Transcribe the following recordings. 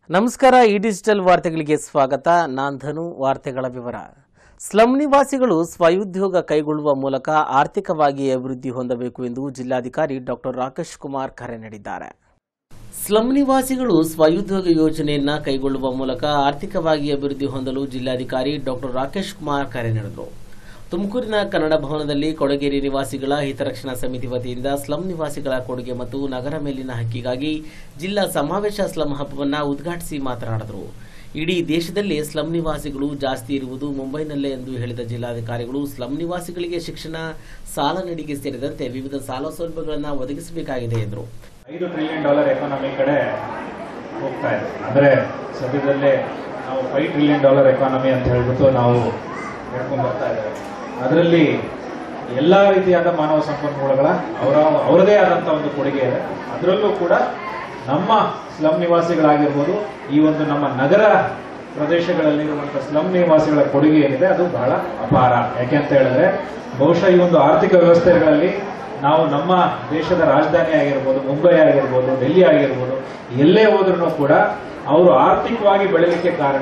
ನಮಸ್ಕಾರ. ಈ ಡಿಜಿಟಲ್ ವಾರ್ತೆಗಳಿಗೆ ಸ್ವಾಗತ. ನಾನು ಧನು. ವಾರ್ತೆಗಳ ವಿವರ. ಸ್ಲಂ ನಿವಾಸಿಗಳು ಸ್ವಉದ್ಯೋಗ ಕೈಗೊಳ್ಳುವ ಮೂಲಕ ಆರ್ಥಿಕವಾಗಿ ಅಭಿವೃದ್ಧಿ ಹೊಂದಬೇಕು ಎಂದು ಜಿಲ್ಲಾಧಿಕಾರಿ ಡಾಕ್ಟರ್ ರಾಕೇಶ್ ಕುಮಾರ್ ಕರೆ ನೀಡಿದ್ದಾರೆ. ಸ್ಲಂ ನಿವಾಸಿಗಳು ಸ್ವಉದ್ಯೋಗ ಯೋಜನೆಯನ್ನು ಕೈಗೊಳ್ಳುವ ಮೂಲಕ ಆರ್ಥಿಕವಾಗಿ ಅಭಿವೃದ್ಧಿ ಹೊಂದಲು ಜಿಲ್ಲಾಧಿಕಾರಿ ಡಾಕ್ಟರ್ ರಾಕೇಶ್ ಕುಮಾರ್ ಕರೆ ನೀಡಿದರು. ತುಮಕೂರಿನ ಕನ್ನಡ ಭವನದಲ್ಲಿ ಕೊಡಗೇರಿ ನಿವಾಸಿಗಳ ಹಿತರಕ್ಷಣಾ ಸಮಿತಿ ವತಿಯಿಂದ ಸ್ಲಂ ನಿವಾಸಿಗಳ ಕೊಡುಗೆ ಮತ್ತು ನಗರ ಮೇಲಿನ ಹಕ್ಕಿಗಾಗಿ ಜಿಲ್ಲಾ ಸಮಾವೇಶ ಸ್ಲಂ ಹಬ್ಬವನ್ನು ಉದ್ಘಾಟಿಸಿ ಮಾತನಾಡಿದರು. ಇಡೀ ದೇಶದಲ್ಲಿ ಸ್ಲಂ ನಿವಾಸಿಗಳು ಜಾಸ್ತಿ ಇರುವುದು ಮುಂಬೈನಲ್ಲೇ ಎಂದು ಹೇಳಿದ ಜಿಲ್ಲಾಧಿಕಾರಿಗಳು ಸ್ಲಂ ನಿವಾಸಿಗಳಿಗೆ ಶಿಕ್ಷಣ, ಸಾಲ ನೀಡಿಕೆ ಸೇರಿದಂತೆ ವಿವಿಧ ಸಾಲ ಸೌಲಭ್ಯಗಳನ್ನು ಒದಗಿಸಬೇಕಾಗಿದೆ ಎಂದರು. $5 ಟ್ರಿಲಿಯನ್ ಎಕಾನಮಿ ಕಡೆ ಹೋಗ್ತಾ ಇದೆ. ಅಂದರೆ ಸದ್ಯದಲ್ಲೇ ನಾವು $5 ಟ್ರಿಲಿಯನ್ ಎಕಾನಮಿ ಅಂತ ಹೇಳ್ಬಿಟ್ಟು ನಾವು ಹೇಳ್ಕೊಂಡು ಬರ್ತಾ ಇದ್ದೇವೆ. ಅದರಲ್ಲಿ ಎಲ್ಲ ರೀತಿಯಾದ ಮಾನವ ಸಂಪನ್ಮೂಲಗಳ ಅವರದೇ ಆದಂಥ ಒಂದು ಕೊಡುಗೆ ಇದೆ. ಅದರಲ್ಲೂ ಕೂಡ ನಮ್ಮ ಸ್ಲಂ ನಿವಾಸಿಗಳಾಗಿರ್ಬೋದು, ಈ ಒಂದು ನಮ್ಮ ನಗರ ಪ್ರದೇಶಗಳಲ್ಲಿರುವಂಥ ಸ್ಲಂ ನಿವಾಸಿಗಳ ಕೊಡುಗೆ ಏನಿದೆ ಅದು ಬಹಳ ಅಪಾರ. ಯಾಕೆ ಅಂತ ಹೇಳಿದ್ರೆ ಬಹುಶಃ ಈ ಒಂದು ಆರ್ಥಿಕ ವ್ಯವಸ್ಥೆಗಳಲ್ಲಿ ನಾವು ನಮ್ಮ ದೇಶದ ರಾಜಧಾನಿ ಆಗಿರ್ಬೋದು, ಮುಂಬೈ ಆಗಿರ್ಬೋದು, ಡೆಲ್ಲಿ ಆಗಿರ್ಬೋದು, ಎಲ್ಲೇ ಹೋದ್ರೂ ಕೂಡ ಅವರು ಆರ್ಥಿಕವಾಗಿ ಬೆಳೆಯಲಿಕ್ಕೆ ಕಾರಣ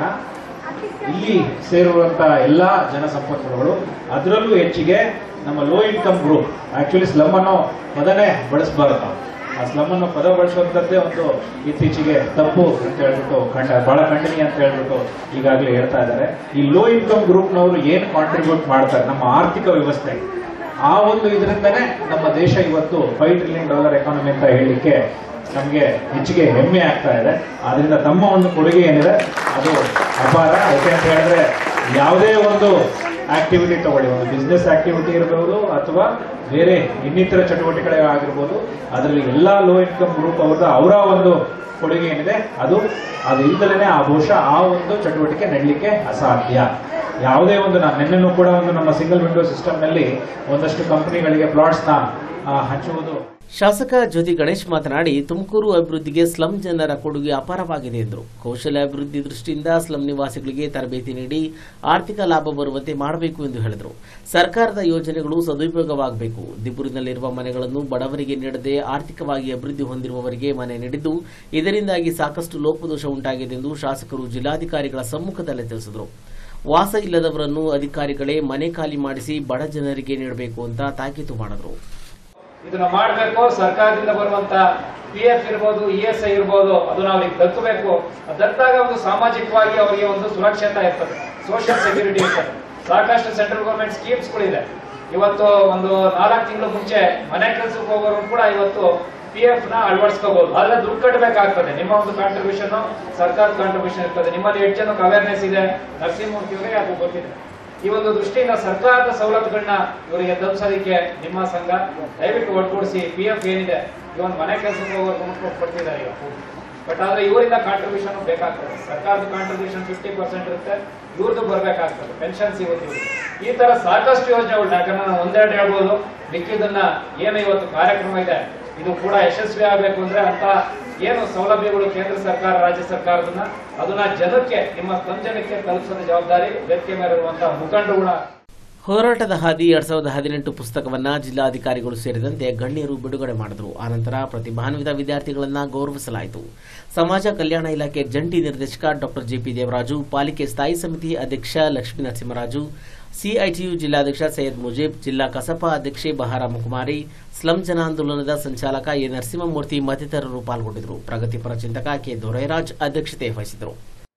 ಇಲ್ಲಿ ಸೇರುವಂತಹ ಎಲ್ಲಾ ಜನಸಂಪನ್ಮೂಲಗಳು. ಅದರಲ್ಲೂ ಹೆಚ್ಚಿಗೆ ನಮ್ಮ low income group. Actually slum ಅನ್ನೋ ಪದನೇ ಬಳಸಬಾರದು ನಾವು. ಆ ಸ್ಲಮ್ ಅನ್ನೋ ಪದ ಬಳಸುವಂಥದ್ದೇ ಒಂದು ಇತ್ತೀಚೆಗೆ ತಪ್ಪು ಅಂತ ಹೇಳ್ಬಿಟ್ಟು ಬಹಳ ಖಂಡನೀಯ ಅಂತ ಹೇಳ್ಬಿಟ್ಟು ಈಗಾಗಲೇ ಹೇಳ್ತಾ ಇದ್ದಾರೆ. ಈ ಲೋ ಇನ್ಕಮ್ ಗ್ರೂಪ್ನವರು ಏನು ಕಾಂಟ್ರಿಬ್ಯೂಟ್ ಮಾಡ್ತಾರೆ ನಮ್ಮ ಆರ್ಥಿಕ ವ್ಯವಸ್ಥೆಗೆ, ಆ ಒಂದು ಇದರಿಂದನೇ ನಮ್ಮ ದೇಶ ಇವತ್ತು $5 ಟ್ರಿಲಿಯನ್ ಎಕಾನಮಿ ಅಂತ ಹೇಳಲಿಕ್ಕೆ ನಮಗೆ ಹೆಚ್ಚಿಗೆ ಹೆಮ್ಮೆ ಆಗ್ತಾ ಇದೆ. ಆದ್ರಿಂದ ತಮ್ಮ ಒಂದು ಕೊಡುಗೆ ಏನಿದೆ ಅದು ಅಪಾರ. ಯಾಕೆ ಅಂತ ಹೇಳಿದ್ರೆ ಯಾವುದೇ ಒಂದು ಆಕ್ಟಿವಿಟಿ ತಗೊಳ್ಳಿ, ಒಂದು ಬಿಸ್ನೆಸ್ ಆಕ್ಟಿವಿಟಿ ಇರಬಹುದು ಅಥವಾ ಬೇರೆ ಇನ್ನಿತರ ಚಟುವಟಿಕೆಗಳಾಗಿರ್ಬೋದು, ಅದರಲ್ಲಿ ಎಲ್ಲಾ ಲೋ ಇನ್ಕಮ್ ಗ್ರೂಪ್ ಅವರ ಒಂದು ಕೊಡುಗೆ ಏನಿದೆ ಅದು ಇಲ್ಲದಲೇ ಬಹುಶಃ ಆ ಒಂದು ಚಟುವಟಿಕೆ ನಡಲಿಕ್ಕೆ ಅಸಾಧ್ಯ. ಯಾವುದೇ ಒಂದು ನಿನ್ನೆನೂ ಕೂಡ ಒಂದು ನಮ್ಮ ಸಿಂಗಲ್ ವಿಂಡೋ ಸಿಸ್ಟಮ್ ನಲ್ಲಿ ಒಂದಷ್ಟು ಕಂಪನಿಗಳಿಗೆ ಪ್ಲಾಟ್ಸ್ ನ ಹಂಚುವುದು. ಶಾಸಕ ಜ್ಯೋತಿ ಗಣೇಶ್ ಮಾತನಾಡಿ, ತುಮಕೂರು ಅಭಿವೃದ್ಧಿಗೆ ಸ್ಲಂ ಜನರ ಕೊಡುಗೆ ಅಪಾರವಾಗಿದೆ ಎಂದರು. ಕೌಶಲ್ಯ ಅಭಿವೃದ್ಧಿ ದೃಷ್ಟಿಯಿಂದ ಸ್ಲಂ ನಿವಾಸಿಗಳಿಗೆ ತರಬೇತಿ ನೀಡಿ ಆರ್ಥಿಕ ಲಾಭ ಬರುವಂತೆ ಮಾಡಬೇಕು ಎಂದು ಹೇಳಿದರು. ಸರ್ಕಾರದ ಯೋಜನೆಗಳು ಸದುಪಯೋಗವಾಗಬೇಕು. ದಿಬ್ಬೂರಿನಲ್ಲಿರುವ ಮನೆಗಳನ್ನು ಬಡವರಿಗೆ ನೀಡದೆ ಆರ್ಥಿಕವಾಗಿ ಅಭಿವೃದ್ಧಿ ಹೊಂದಿರುವವರಿಗೆ ಮನೆ ನೀಡಿದ್ದು ಇದರಿಂದಾಗಿ ಸಾಕಷ್ಟು ಲೋಪದೋಷ ಉಂಟಾಗಿದೆ ಎಂದು ಶಾಸಕರು ಜಿಲ್ಲಾಧಿಕಾರಿಗಳ ಸಮ್ಮುಖದಲ್ಲಿ ತಿಳಿಸಿದರು. ವಾಸ ಇಲ್ಲದವರನ್ನು ಅಧಿಕಾರಿಗಳೇ ಮನೆ ಖಾಲಿ ಮಾಡಿಸಿ ಬಡ ಜನರಿಗೆ ನೀಡಬೇಕು ಅಂತ ತಾಕೀತು ಮಾಡಿದರು. ಇದನ್ನ ಮಾಡಬೇಕು. ಸರ್ಕಾರದಿಂದ ಬರುವಂತ PF ಇರ್ಬೋದು, ESI ಇರ್ಬೋದು, ಅದು ನಾವು ಈಗ ದಕ್ಕಬೇಕು. ದತ್ತಾಗ ಒಂದು ಸಾಮಾಜಿಕವಾಗಿ ಅವರಿಗೆ ಒಂದು ಸುರಕ್ಷತೆ ಇರ್ತದೆ, ಸೋಷಿಯಲ್ ಸೆಕ್ಯೂರಿಟಿ ಇರ್ತದೆ. ಸಾಕಷ್ಟು ಸೆಂಟ್ರಲ್ ಗವರ್ಮೆಂಟ್ ಸ್ಕೀಮ್ಸ್ ಗಳಿದೆ. ಇವತ್ತು ಒಂದು 4 ತಿಂಗಳು ಮುಂಚೆ ಮನೆ ಕೆಲಸಕ್ಕೆ ಹೋಗೋರು ಕೂಡ ಇವತ್ತು PF ನ ಅಳವಡಿಸ್ಕೋಬಹುದು. ಆದ್ರೆ ದುಡ್ಡು ಕಟ್ಟಬೇಕಾಗ್ತದೆ. ನಿಮ್ಮ ಒಂದು ಕಾಂಟ್ರಿಬ್ಯೂಷನ್, ಸರ್ಕಾರದ ಕಾಂಟ್ರಿಬ್ಯೂಷನ್ ಇರ್ತದೆ. ನಿಮ್ಮಲ್ಲಿ 8 ಜನಕ್ಕೆ ಅವೇರ್ನೆಸ್ ಇದೆ, ನರಸಿಂಹಮೂರ್ತಿ ಅವರಿಗೆ ಅದು ಗೊತ್ತಿದೆ. ಈ ಒಂದು ದೃಷ್ಟಿಯಿಂದ ಸರ್ಕಾರದ ಸವಲತ್ತುಗಳನ್ನ ಇವರಿಗೆ ತಲುಪಿಸೋದಕ್ಕೆ ನಿಮ್ಮ ಸಂಘ ದಯವಿಟ್ಟು ಒಟ್ಟುಗೂಡಿಸಿ PF ಏನಿದೆ ಇವನ್ ಮನೆ ಕೆಲಸಕ್ಕೆ ಹೋಗೋರು ಕೊಡ್ತಿದ್ದಾರೆ ಈಗ. ಬಟ್ ಆದ್ರೆ ಇವರಿಂದ ಕಾಂಟ್ರಿಬ್ಯೂಷನ್ ಬೇಕಾಗ್ತದೆ. ಸರ್ಕಾರದ ಕಾಂಟ್ರಿಬ್ಯೂಷನ್ 50% ಇರುತ್ತೆ, ಇವ್ರದ್ದು ಬರ್ಬೇಕಾಗ್ತದೆ. ಪೆನ್ಷನ್ ಸಿಗುತ್ತೆ. ಈ ತರ ಸಾಕಷ್ಟು ಯೋಜನೆಗಳು, ಯಾಕಂದ್ರೆ ನಾವು ಒಂದೆರಡು ಹೇಳ್ಬೋದು, ಮಿಕ್ಕಿದನ್ನ ಏನು ಇವತ್ತು ಕಾರ್ಯಕ್ರಮ ಇದೆ ಇದು ಕೂಡ ಯಶಸ್ವಿ ಆಗಬೇಕು ಅಂದ್ರೆ ಅಂತ ಏನು ಸೌಲಭ್ಯಗಳು ಕೇಂದ್ರ ಸರ್ಕಾರ, ರಾಜ್ಯ ಸರ್ಕಾರದನ್ನ ಅದನ್ನ ಜನಕ್ಕೆ, ನಿಮ್ಮ ಜನಕ್ಕೆ ತಲುಪಿಸೋದ ಜವಾಬ್ದಾರಿ ವೇದಿಕೆ ಮೇಲಿರುವಂತಹ ಮುಖಂಡರುಗಳ. ಹೋರಾಟದ ಹಾದಿ 2018 ಪುಸ್ತಕವನ್ನು ಜಿಲ್ಲಾಧಿಕಾರಿಗಳು ಸೇರಿದಂತೆ ಗಣ್ಯರು ಬಿಡುಗಡೆ ಮಾಡಿದರು. ಆನಂತರ ಪ್ರತಿಭಾನ್ವಿತ ವಿದ್ಯಾರ್ಥಿಗಳನ್ನು ಗೌರವಿಸಲಾಯಿತು. ಸಮಾಜ ಕಲ್ಯಾಣ ಇಲಾಖೆ ಜಂಟಿ ನಿರ್ದೇಶಕ ಡಾಕ್ಟರ್ JP ದೇವರಾಜು, ಪಾಲಿಕೆ ಸ್ಥಾಯಿ ಸಮಿತಿ ಅಧ್ಯಕ್ಷ ಲಕ್ಷ್ಮೀ ನರಸಿಂಹರಾಜು, CITU ಜಿಲ್ಲಾಧ್ಯಕ್ಷ ಸೈಯದ್ ಮುಜೀಬ್, ಜಿಲ್ಲಾ ಕಸಪ ಅಧ್ಯಕ್ಷೆ ಬಹಾರಮಕುಮಾರಿ, ಸ್ಲಂ ಜನಾಂದೋಲನದ ಸಂಚಾಲಕ ಎ ನರಸಿಂಹಮೂರ್ತಿ ಮತ್ತಿತರರು ಪಾಲ್ಗೊಂಡಿದ್ದರು. ಪ್ರಗತಿಪರ ಚಿಂತಕ ಕೆ ದೊರೈರಾಜ್ ಅಧ್ಯಕ್ಷತೆ ವಹಿಸಿದರು.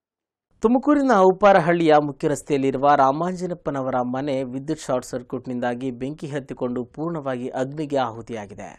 ತುಮಕೂರಿನ ಉಪ್ಪಾರಹಳ್ಳಿಯ ಮುಖ್ಯ ರಸ್ತೆಯಲ್ಲಿರುವ ರಾಮಾಂಜನಪ್ಪನವರ ಮನೆ ವಿದ್ಯುತ್ ಶಾರ್ಟ್ ಸರ್ಕ್ಯೂಟ್ನಿಂದಾಗಿ ಬೆಂಕಿ ಹತ್ತಿಕೊಂಡು ಪೂರ್ಣವಾಗಿ ಅಗ್ನಿಗೆ ಆಹುತಿಯಾಗಿದೆ.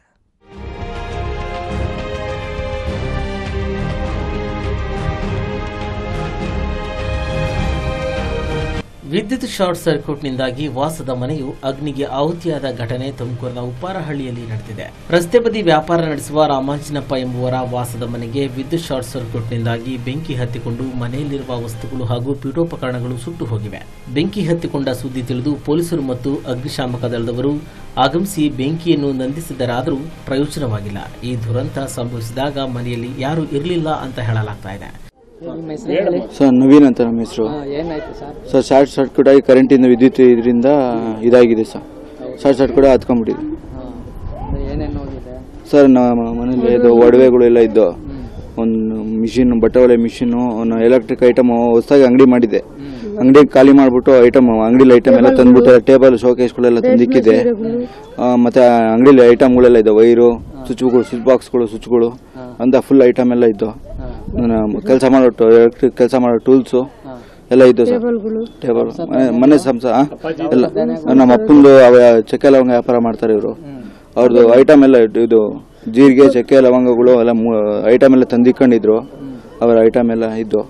ವಿದ್ಯುತ್ ಶಾರ್ಟ್ ಸರ್ಕ್ಯೂಟ್ನಿಂದಾಗಿ ವಾಸದ ಮನೆಯು ಅಗ್ನಿಗೆ ಆಹುತಿಯಾದ ಘಟನೆ ತುಮಕೂರಿನ ಉಪ್ಪಾರಹಳ್ಳಿಯಲ್ಲಿ ನಡೆದಿದೆ. ರಸ್ತೆ ಬದಿ ವ್ಯಾಪಾರ ನಡೆಸುವ ರಾಮಾಂಜನಪ್ಪ ಎಂಬುವರ ವಾಸದ ಮನೆಗೆ ವಿದ್ಯುತ್ ಶಾರ್ಟ್ ಸರ್ಕ್ಯೂಟ್ನಿಂದಾಗಿ ಬೆಂಕಿ ಹತ್ತಿಕೊಂಡು ಮನೆಯಲ್ಲಿರುವ ವಸ್ತುಗಳು ಹಾಗೂ ಪೀಠೋಪಕರಣಗಳು ಸುಟ್ಟು ಹೋಗಿವೆ. ಬೆಂಕಿ ಹತ್ತಿಕೊಂಡ ಸುದ್ದಿ ತಿಳಿದು ಪೊಲೀಸರು ಮತ್ತು ಅಗ್ನಿಶಾಮಕ ದಳದವರು ಆಗಮಿಸಿ ಬೆಂಕಿಯನ್ನು ನಂದಿಸಿದರಾದರೂ ಪ್ರಯೋಜನವಾಗಿಲ್ಲ. ಈ ದುರಂತ ಸಂಭವಿಸಿದಾಗ ಮನೆಯಲ್ಲಿ ಯಾರೂ ಇರಲಿಲ್ಲ ಅಂತ ಹೇಳಲಾಗ್ತಾ ಇದೆ. ಸರ್ ನವೀನ್ ಅಂತ ನಮ್ಮ ಹೆಸರು. ಸರ್ ಶಾರ್ಟ್ ಸರ್ಕ್ಯೂಟ್ ಆಗಿ ಕರೆಂಟಿಂದ ವಿದ್ಯುತ್ ಇದರಿಂದ ಇದಾಗಿದೆ ಸರ್. ಶಾರ್ಟ್ ಸರ್ಕ್ಯೂಟ್ ಹತ್ಕೊಂಡ್ಬಿಟ್ಟಿದೆ ಸರ್. ನಮ್ಮ ಮನೇಲಿ ಇದು ಒಡವೆಗಳು ಎಲ್ಲ ಇದ್ದು ಒಂದು ಮಿಷಿನ್, ಬಟ್ಟೆ ಹೊಲೆ ಮಿಷಿನ್, ಒಂದು ಎಲೆಕ್ಟ್ರಿಕ್ ಐಟಮ್ ಹೊಸದಾಗಿ ಅಂಗಡಿ ಮಾಡಿದೆ. ಅಂಗಡಿ ಖಾಲಿ ಮಾಡಿಬಿಟ್ಟು ಅಂಗಡಿಲಿ ಐಟಮ್ ಎಲ್ಲ ತಂದ್ಬಿಟ್ಟು ಟೇಬಲ್ ಶೋಕೇಸ್ಗಳೆಲ್ಲ ತಂದಿಕ್ಕಿದೆ. ಮತ್ತೆ ಅಂಗಡಿಲಿ ಐಟಮ್ಗಳೆಲ್ಲ ಇದೆ, ವೈರು, ಸ್ವಿಚ್ ಬಾಕ್ಸ್ಗಳು, ಸ್ವಿಚ್ಗಳು ಅಂತ ಫುಲ್ ಐಟಮ್ ಎಲ್ಲ ಇದ್ದು. ಕೆಲಸ ಮಾಡೋ ಎಲೆಕ್ಟ್ರಿಕ್ ಕೆಲಸ ಮಾಡೋ ಟೂಲ್ಸು ಎಲ್ಲ ಇದ್ದು ಸರ್. ಟೇಬಲ್ ಮನೆ ಸಂಸ ಎಲ್ಲ ನಮ್ಮ ಅಪ್ಪಂದು ಚಕ್ಕೆ ಲವಂಗ ವ್ಯಾಪಾರ ಮಾಡ್ತಾರೆ ಇವರು. ಅವ್ರದ್ದು ಐಟಮ್ ಎಲ್ಲ ಇದು ಜೀರಿಗೆ, ಚಕ್ಕೆ ಲವಂಗಗಳು ಎಲ್ಲ ಐಟಮ್ ಎಲ್ಲ ತಂದಿಕೊಂಡಿದ್ರು. ಅವರ ಐಟಮ್ ಎಲ್ಲ ಇದ್ದು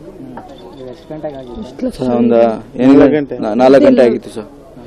ಒಂದು 4 ಗಂಟೆ ಆಗಿತ್ತು ಸರ್.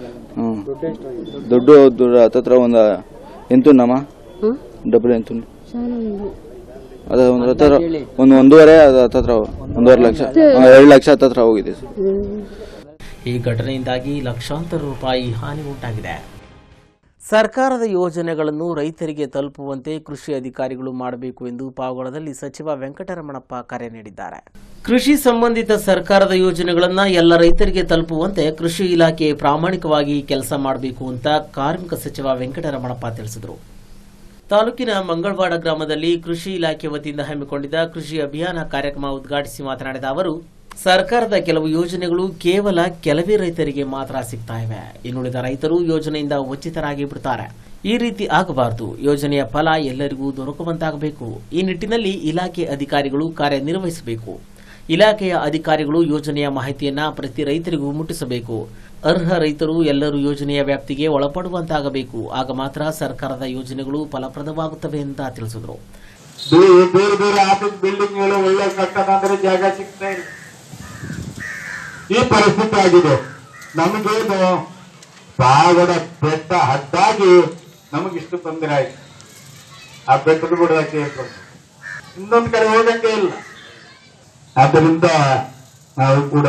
ದುಡ್ಡು ಹತ್ತತ್ರ ಒಂದು ಎಂತುನಮ್ಮ ಡಬಲ್ ಎಂತು ಅದ ಒಂದು 1.5 ಹತ್ತತ್ರ 1.5 ಲಕ್ಷ 2 ಲಕ್ಷ ಹತ್ತತ್ರ ಹೋಗಿದೆ ಸರ್. ಈ ಘಟನೆಯಿಂದಾಗಿ ಲಕ್ಷಾಂತರ ರೂಪಾಯಿ ಹಾನಿ ಉಂಟಾಗಿದೆ. ಸರ್ಕಾರದ ಯೋಜನೆಗಳನ್ನು ರೈತರಿಗೆ ತಲುಪುವಂತೆ ಕೃಷಿ ಅಧಿಕಾರಿಗಳು ಮಾಡಬೇಕು ಎಂದು ಪಾವಗಡದಲ್ಲಿ ಸಚಿವ ವೆಂಕಟರಮಣಪ್ಪ ಕರೆ ನೀಡಿದ್ದಾರೆ. ಕೃಷಿ ಸಂಬಂಧಿತ ಸರ್ಕಾರದ ಯೋಜನೆಗಳನ್ನು ಎಲ್ಲ ರೈತರಿಗೆ ತಲುಪುವಂತೆ ಕೃಷಿ ಇಲಾಖೆ ಪ್ರಾಮಾಣಿಕವಾಗಿ ಕೆಲಸ ಮಾಡಬೇಕು ಅಂತ ಕಾರ್ಮಿಕ ಸಚಿವ ವೆಂಕಟರಮಣಪ್ಪ ತಿಳಿಸಿದರು. ತಾಲೂಕಿನ ಮಂಗಳವಾಡ ಗ್ರಾಮದಲ್ಲಿ ಕೃಷಿ ಇಲಾಖೆ ವತಿಯಿಂದ ಹಮ್ಮಿಕೊಂಡಿದ್ದ ಕೃಷಿ ಅಭಿಯಾನ ಕಾರ್ಯಕ್ರಮ ಉದ್ಘಾಟಿಸಿ ಮಾತನಾಡಿದ ಅವರು, ಸರ್ಕಾರದ ಕೆಲವು ಯೋಜನೆಗಳು ಕೇವಲ ಕೆಲವೇ ರೈತರಿಗೆ ಮಾತ್ರ ಸಿಗ್ತಾ ಇವೆ. ಇನ್ನುಳಿದ ರೈತರು ಯೋಜನೆಯಿಂದ ವಂಚಿತರಾಗಿ ಬಿಡುತ್ತಾರೆ. ಈ ರೀತಿ ಆಗಬಾರದು. ಯೋಜನೆಯ ಫಲ ಎಲ್ಲರಿಗೂ ದೊರಕುವಂತಾಗಬೇಕು. ಈ ನಿಟ್ಟಿನಲ್ಲಿ ಇಲಾಖೆ ಅಧಿಕಾರಿಗಳು ಕಾರ್ಯನಿರ್ವಹಿಸಬೇಕು. ಇಲಾಖೆಯ ಅಧಿಕಾರಿಗಳು ಯೋಜನೆಯ ಮಾಹಿತಿಯನ್ನ ಪ್ರತಿ ರೈತರಿಗೂ ಮುಟ್ಟಿಸಬೇಕು. ಅರ್ಹ ರೈತರು ಎಲ್ಲರೂ ಯೋಜನೆಯ ವ್ಯಾಪ್ತಿಗೆ ಒಳಪಡುವಂತಾಗಬೇಕು. ಆಗ ಮಾತ್ರ ಸರ್ಕಾರದ ಯೋಜನೆಗಳು ಫಲಪ್ರದವಾಗುತ್ತವೆ ಅಂತ ತಿಳಿಸಿದರು. ಬೇರೆ ಬೇರೆ ಆಫೀಸ್ ಬಿಲ್ಡಿಂಗ್ಗಳು ಒಳ್ಳೆ ಕಟ್ಟದಂದ್ರೆ ಜಾಗ ಸಿಗ್ತಾ ಇಲ್ಲ. ಈ ಪರಿಸ್ಥಿತಿ ಆಗಿದೆ. ನಮಗೇನು ಪಾವಗಡ ಬೆಟ್ಟ ಹದ್ದಾಗಿ ನಮಗಿಷ್ಟು ತೊಂದರೆ ಆಯ್ತು. ಆ ಬೆಟ್ಟದ ಬಿಡೋದಕ್ಕೆ ಇನ್ನೊಂದು ಕಡೆ ಹೋಗಕ್ಕೆ ಇಲ್ಲ. ಆದ್ದರಿಂದ ನಾವು ಕೂಡ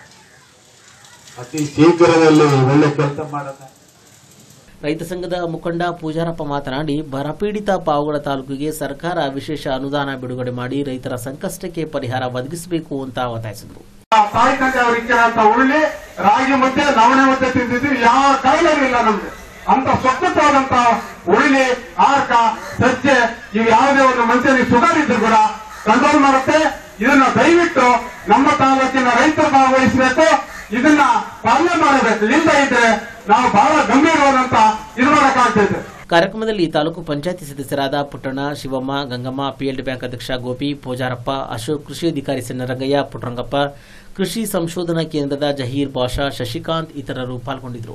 ಅತಿ ಶೀಘ್ರದಲ್ಲಿ ಒಳ್ಳೆ ಕೆಲಸ ಮಾಡೋಣ. ರೈತ ಸಂಘದ ಮುಖಂಡ ಪೂಜಾರಪ್ಪ ಮಾತನಾಡಿ, ಬರಪೀಡಿತ ಪಾವಗಡ ತಾಲೂಕಿಗೆ ಸರ್ಕಾರ ವಿಶೇಷ ಅನುದಾನ ಬಿಡುಗಡೆ ಮಾಡಿ ರೈತರ ಸಂಕಷ್ಟಕ್ಕೆ ಪರಿಹಾರ ಒದಗಿಸಬೇಕು ಅಂತ ಒತ್ತಾಯಿಸಿದರು. ತಾಯಿಕಂಡೆ ಅವರಿಗೆ ಉರುಳಿ ರಾಗಿ ಮುದ್ದೆ, ನವಣೆ ಮುದ್ದೆ ತಿಂದಿದ್ವಿ. ಯಾವ ಕಾಯಿಲೆ ಇಲ್ಲ ನಮ್ಗೆ. ಅಂತ ಸ್ವಚ್ಛವಾದಂತ ಉರುಳಿ, ಆರ್ಕ, ಸಜ್ಜೆ ಇವು ಯಾವುದೇ ಒಂದು ಮನುಷ್ಯನಿಗೆ ಶುಗರ್ ಇದ್ರು ಕೂಡ ಕಂಟ್ರೋಲ್ ಮಾಡುತ್ತೆ. ಇದನ್ನ ದಯವಿಟ್ಟು ನಮ್ಮ ತಾಲೂಕಿನ ರೈತರು ಭಾಗವಹಿಸಬೇಕು. ಇದನ್ನ ಪಾಲನೆ ಮಾಡಬೇಕು. ಇಲ್ಲದ ಇದ್ರೆ ನಾವು ಬಹಳ ಗಂಭೀರವಾದಂತ ಇದು ಮಾಡಕ್ಕಾಗ್ತೈತೆ. ಕಾರ್ಯಕ್ರಮದಲ್ಲಿ ತಾಲೂಕು ಪಂಚಾಯತಿ ಸದಸ್ಯರಾದ ಪುಟ್ಟಣ್ಣ, ಶಿವಮ್ಮ, ಗಂಗಮ್ಮ, ಪಿಎಲ್ಡಿ ಬ್ಯಾಂಕ್ ಅಧ್ಯಕ್ಷ ಗೋಪಿ, ಪೂಜಾರಪ್ಪ, ಅಶೋಕ್, ಕೃಷಿ ಅಧಿಕಾರಿ ಸಣ್ಣರಂಗಯ್ಯ, ಪುಟ್ಟರಂಗಪ್ಪ, ಕೃಷಿ ಸಂಶೋಧನಾ ಕೇಂದ್ರದ ಜಹೀರ್ ಬಾಷಾ, ಶಶಿಕಾಂತ್ ಇತರರು ಪಾಲ್ಗೊಂಡಿದ್ದರು.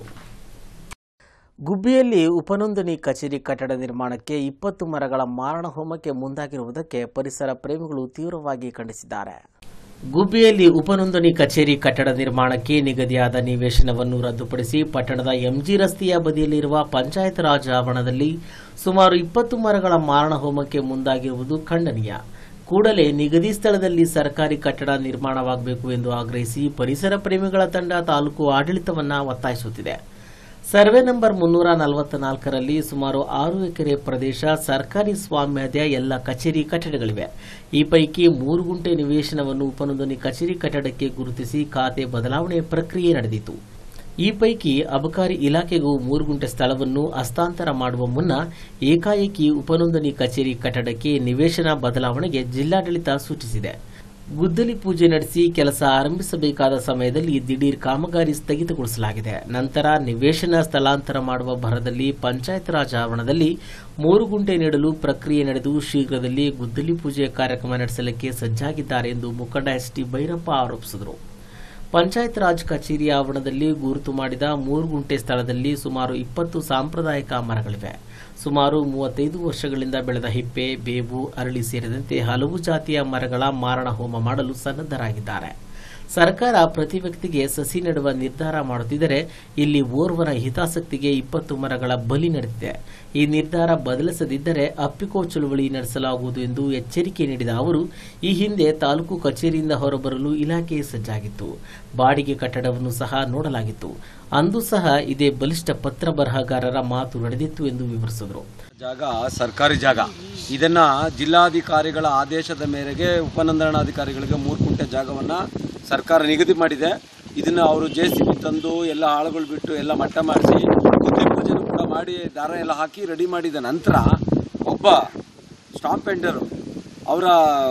ಗುಬ್ಬಿಯಲ್ಲಿ ಉಪನೋಂದಣಿ ಕಚೇರಿ ಕಟ್ಟಡ ನಿರ್ಮಾಣಕ್ಕೆ 20 ಮರಗಳ ಮಾರಣ ಹೋಮಕ್ಕೆ ಮುಂದಾಗಿರುವುದಕ್ಕೆ ಪರಿಸರ ಪ್ರೇಮಿಗಳು ತೀವ್ರವಾಗಿ ಖಂಡಿಸಿದ್ದಾರೆ. ಗುಬ್ಬಿಯಲ್ಲಿ ಉಪನೋಂದಣಿ ಕಚೇರಿ ಕಟ್ಟಡ ನಿರ್ಮಾಣಕ್ಕೆ ನಿಗದಿಯಾದ ನಿವೇಶನವನ್ನು ರದ್ದುಪಡಿಸಿ ಪಟ್ಟಣದ ಎಂಜಿ ರಸ್ತೆಯ ಬದಿಯಲ್ಲಿರುವ ಪಂಚಾಯತ್ ರಾಜ್ ಆವರಣದಲ್ಲಿ ಸುಮಾರು 20 ಮರಗಳ ಮಾರಣ ಹೋಮಕ್ಕೆ ಮುಂದಾಗಿರುವುದು ಖಂಡನೀಯ. ಕೂಡಲೇ ನಿಗದಿ ಸ್ಥಳದಲ್ಲಿ ಸರ್ಕಾರಿ ಕಟ್ಟಡ ನಿರ್ಮಾಣವಾಗಬೇಕು ಎಂದು ಆಗ್ರಹಿಸಿ ಪರಿಸರ ಪ್ರೇಮಿಗಳ ತಂಡ ತಾಲೂಕು ಆಡಳಿತವನ್ನು ಒತ್ತಾಯಿಸುತ್ತಿದೆ. ಸರ್ವೆ ನಂಬರ್ 344ರಲ್ಲಿ ಸುಮಾರು 6 ಎಕರೆ ಪ್ರದೇಶ ಸರ್ಕಾರಿ ಸ್ವಾಮ್ಯದ ಎಲ್ಲ ಕಚೇರಿ ಕಟ್ಟಡಗಳಿವೆ. ಈ ಪೈಕಿ 3 ಗುಂಟೆ ನಿವೇಶನವನ್ನು ಉಪನೋಂದಣಿ ಕಚೇರಿ ಕಟ್ಟಡಕ್ಕೆ ಗುರುತಿಸಿ ಖಾತೆ ಬದಲಾವಣೆ ಪ್ರಕ್ರಿಯೆ ನಡೆದಿತ್ತು. ಈ ಪೈಕಿ ಅಬಕಾರಿ ಇಲಾಖೆಗೂ 3 ಗುಂಟೆ ಸ್ಥಳವನ್ನು ಹಸ್ತಾಂತರ ಮಾಡುವ ಮುನ್ನ ಏಕಾಏಕಿ ಉಪನೋಂದಣಿ ಕಚೇರಿ ಕಟ್ಟಡಕ್ಕೆ ನಿವೇಶನ ಬದಲಾವಣೆಗೆ ಜಿಲ್ಲಾಡಳಿತ ಸೂಚಿಸಿದೆ. ಗುದ್ದಲಿ ಪೂಜೆ ನಡೆಸಿ ಕೆಲಸ ಆರಂಭಿಸಬೇಕಾದ ಸಮಯದಲ್ಲಿ ದಿಢೀರ್ ಕಾಮಗಾರಿ ಸ್ಥಗಿತಗೊಳಿಸಲಾಗಿದೆ. ನಂತರ ನಿವೇಶನ ಸ್ಥಳಾಂತರ ಮಾಡುವ ಭರದಲ್ಲಿ ಪಂಚಾಯತ್ ರಾಜ್ ಆವರಣದಲ್ಲಿ 3 ಗುಂಟೆ ನೀಡಲು ಪ್ರಕ್ರಿಯೆ ನಡೆದು ಶೀಘ್ರದಲ್ಲಿ ಗುದ್ದಲಿ ಪೂಜೆ ಕಾರ್ಯಕ್ರಮ ನಡೆಸಲಿಕ್ಕೆ ಸಜ್ಜಾಗಿದ್ದಾರೆ ಎಂದು ಮುಖಂಡ ಎಸ್ಟಿ ಭೈರಪ್ಪ ಆರೋಪಿಸಿದರು. ಪಂಚಾಯತ್ ರಾಜ್ ಕಚೇರಿ ಆವರಣದಲ್ಲಿ ಗುರುತು ಮಾಡಿದ 3 ಗುಂಟೆ ಸ್ಥಳದಲ್ಲಿ ಸುಮಾರು 20 ಸಾಂಪ್ರದಾಯಿಕ ಮರಗಳಿವೆ. ಸುಮಾರು 35 ವರ್ಷಗಳಿಂದ ಬೆಳೆದ ಹಿಪ್ಪೆ, ಬೇವು, ಅರಳಿ ಸೇರಿದಂತೆ ಹಲವು ಜಾತಿಯ ಮರಗಳ ಮಾರಣ ಹೋಮ ಮಾಡಲು ಸನ್ನದ್ಧರಾಗಿದ್ದಾರೆ. ಸರ್ಕಾರ ಪ್ರತಿ ವ್ಯಕ್ತಿಗೆ ಸಸಿ ನೆಡುವ ನಿರ್ಧಾರ ಮಾಡುತ್ತಿದ್ದರೆ ಇಲ್ಲಿ ಓರ್ವರ ಹಿತಾಸಕ್ತಿಗೆ 20 ಮರಗಳ ಬಲಿ ನಡೆದಿದೆ. ಈ ನಿರ್ಧಾರ ಬದಲಿಸದಿದ್ದರೆ ಅಪ್ಪಿಕೋ ಚಳುವಳಿ ನಡೆಸಲಾಗುವುದು ಎಂದು ಎಚ್ಚರಿಕೆ ನೀಡಿದ ಅವರು, ಈ ಹಿಂದೆ ತಾಲೂಕು ಕಚೇರಿಯಿಂದ ಹೊರಬರಲು ಇಲಾಖೆ ಸಜ್ಜಾಗಿತ್ತು. ಬಾಡಿಗೆ ಕಟ್ಟಡವನ್ನು ಸಹ ನೋಡಲಾಗಿತ್ತು. ಅಂದು ಸಹ ಇದೇ ಬಲಿಷ್ಠ ಪತ್ರ ಬರಹಗಾರರ ಮಾತು ನಡೆದಿತ್ತು ಎಂದು ವಿವರಿಸಿದರು. ಜಾಗ ಸರ್ಕಾರಿ ಜಾಗ. ಇದನ್ನ ಜಿಲ್ಲಾಧಿಕಾರಿಗಳ ಆದೇಶದ ಮೇರೆಗೆ ಉಪನೋಂದಣಾಧಿಕಾರಿಗಳಿಗೆ 3 ಗುಂಟೆ ಜಾಗವನ್ನು ಸರ್ಕಾರ ನಿಗದಿ ಮಾಡಿದೆ. ಇದನ್ನ ಅವರು JCB ತಂದು ಎಲ್ಲ ಆಳುಗಳು ಬಿಟ್ಟು ಎಲ್ಲ ಮಟ್ಟ ಮಾಡಿಸಿ ಗುದ್ದಿ ಪೂಜೆನೂ ಕೂಡ ಮಾಡಿ ದಾರ ಎಲ್ಲ ಹಾಕಿ ರೆಡಿ ಮಾಡಿದ ನಂತರ ಒಬ್ಬ ಸ್ಟಾಂಪ್ ಪೆಂಡರು ಅವರ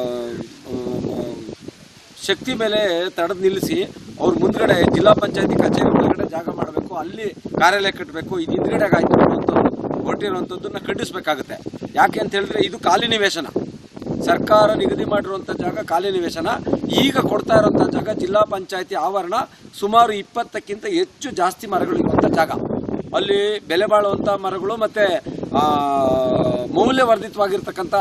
ಶಕ್ತಿ ಮೇಲೆ ತಡೆದು ನಿಲ್ಲಿಸಿ ಅವ್ರ ಮುಂದ್ಗಡೆ ಜಿಲ್ಲಾ ಪಂಚಾಯತಿ ಕಚೇರಿ ಒಳಗಡೆ ಜಾಗ ಮಾಡಬೇಕು, ಅಲ್ಲಿ ಕಾರ್ಯಾಲಯ ಕಟ್ಟಬೇಕು, ಇದು ಹಿಂದ್ಗಡೆ ಆಯ್ತು ಅನ್ನುವಂಥದ್ದು ಹೊರಟಿರುವಂಥದ್ದನ್ನ ಖಂಡಿಸಬೇಕಾಗುತ್ತೆ. ಯಾಕೆ ಅಂತ ಹೇಳಿದ್ರೆ ಇದು ಖಾಲಿ ನಿವೇಶನ, ಸರ್ಕಾರ ನಿಗದಿ ಮಾಡಿರುವಂಥ ಜಾಗ ಖಾಲಿ ನಿವೇಶನ. ಈಗ ಕೊಡ್ತಾ ಇರುವಂಥ ಜಾಗ ಜಿಲ್ಲಾ ಪಂಚಾಯತಿ ಆವರಣ, ಸುಮಾರು 20ಕ್ಕಿಂತ ಹೆಚ್ಚು ಜಾಸ್ತಿ ಮರಗಳಿರುವಂಥ ಜಾಗ. ಅಲ್ಲಿ ಬೆಲೆ ಬಾಳುವಂಥ ಮರಗಳು ಮತ್ತು ಮೌಲ್ಯವರ್ಧಿತವಾಗಿರ್ತಕ್ಕಂಥ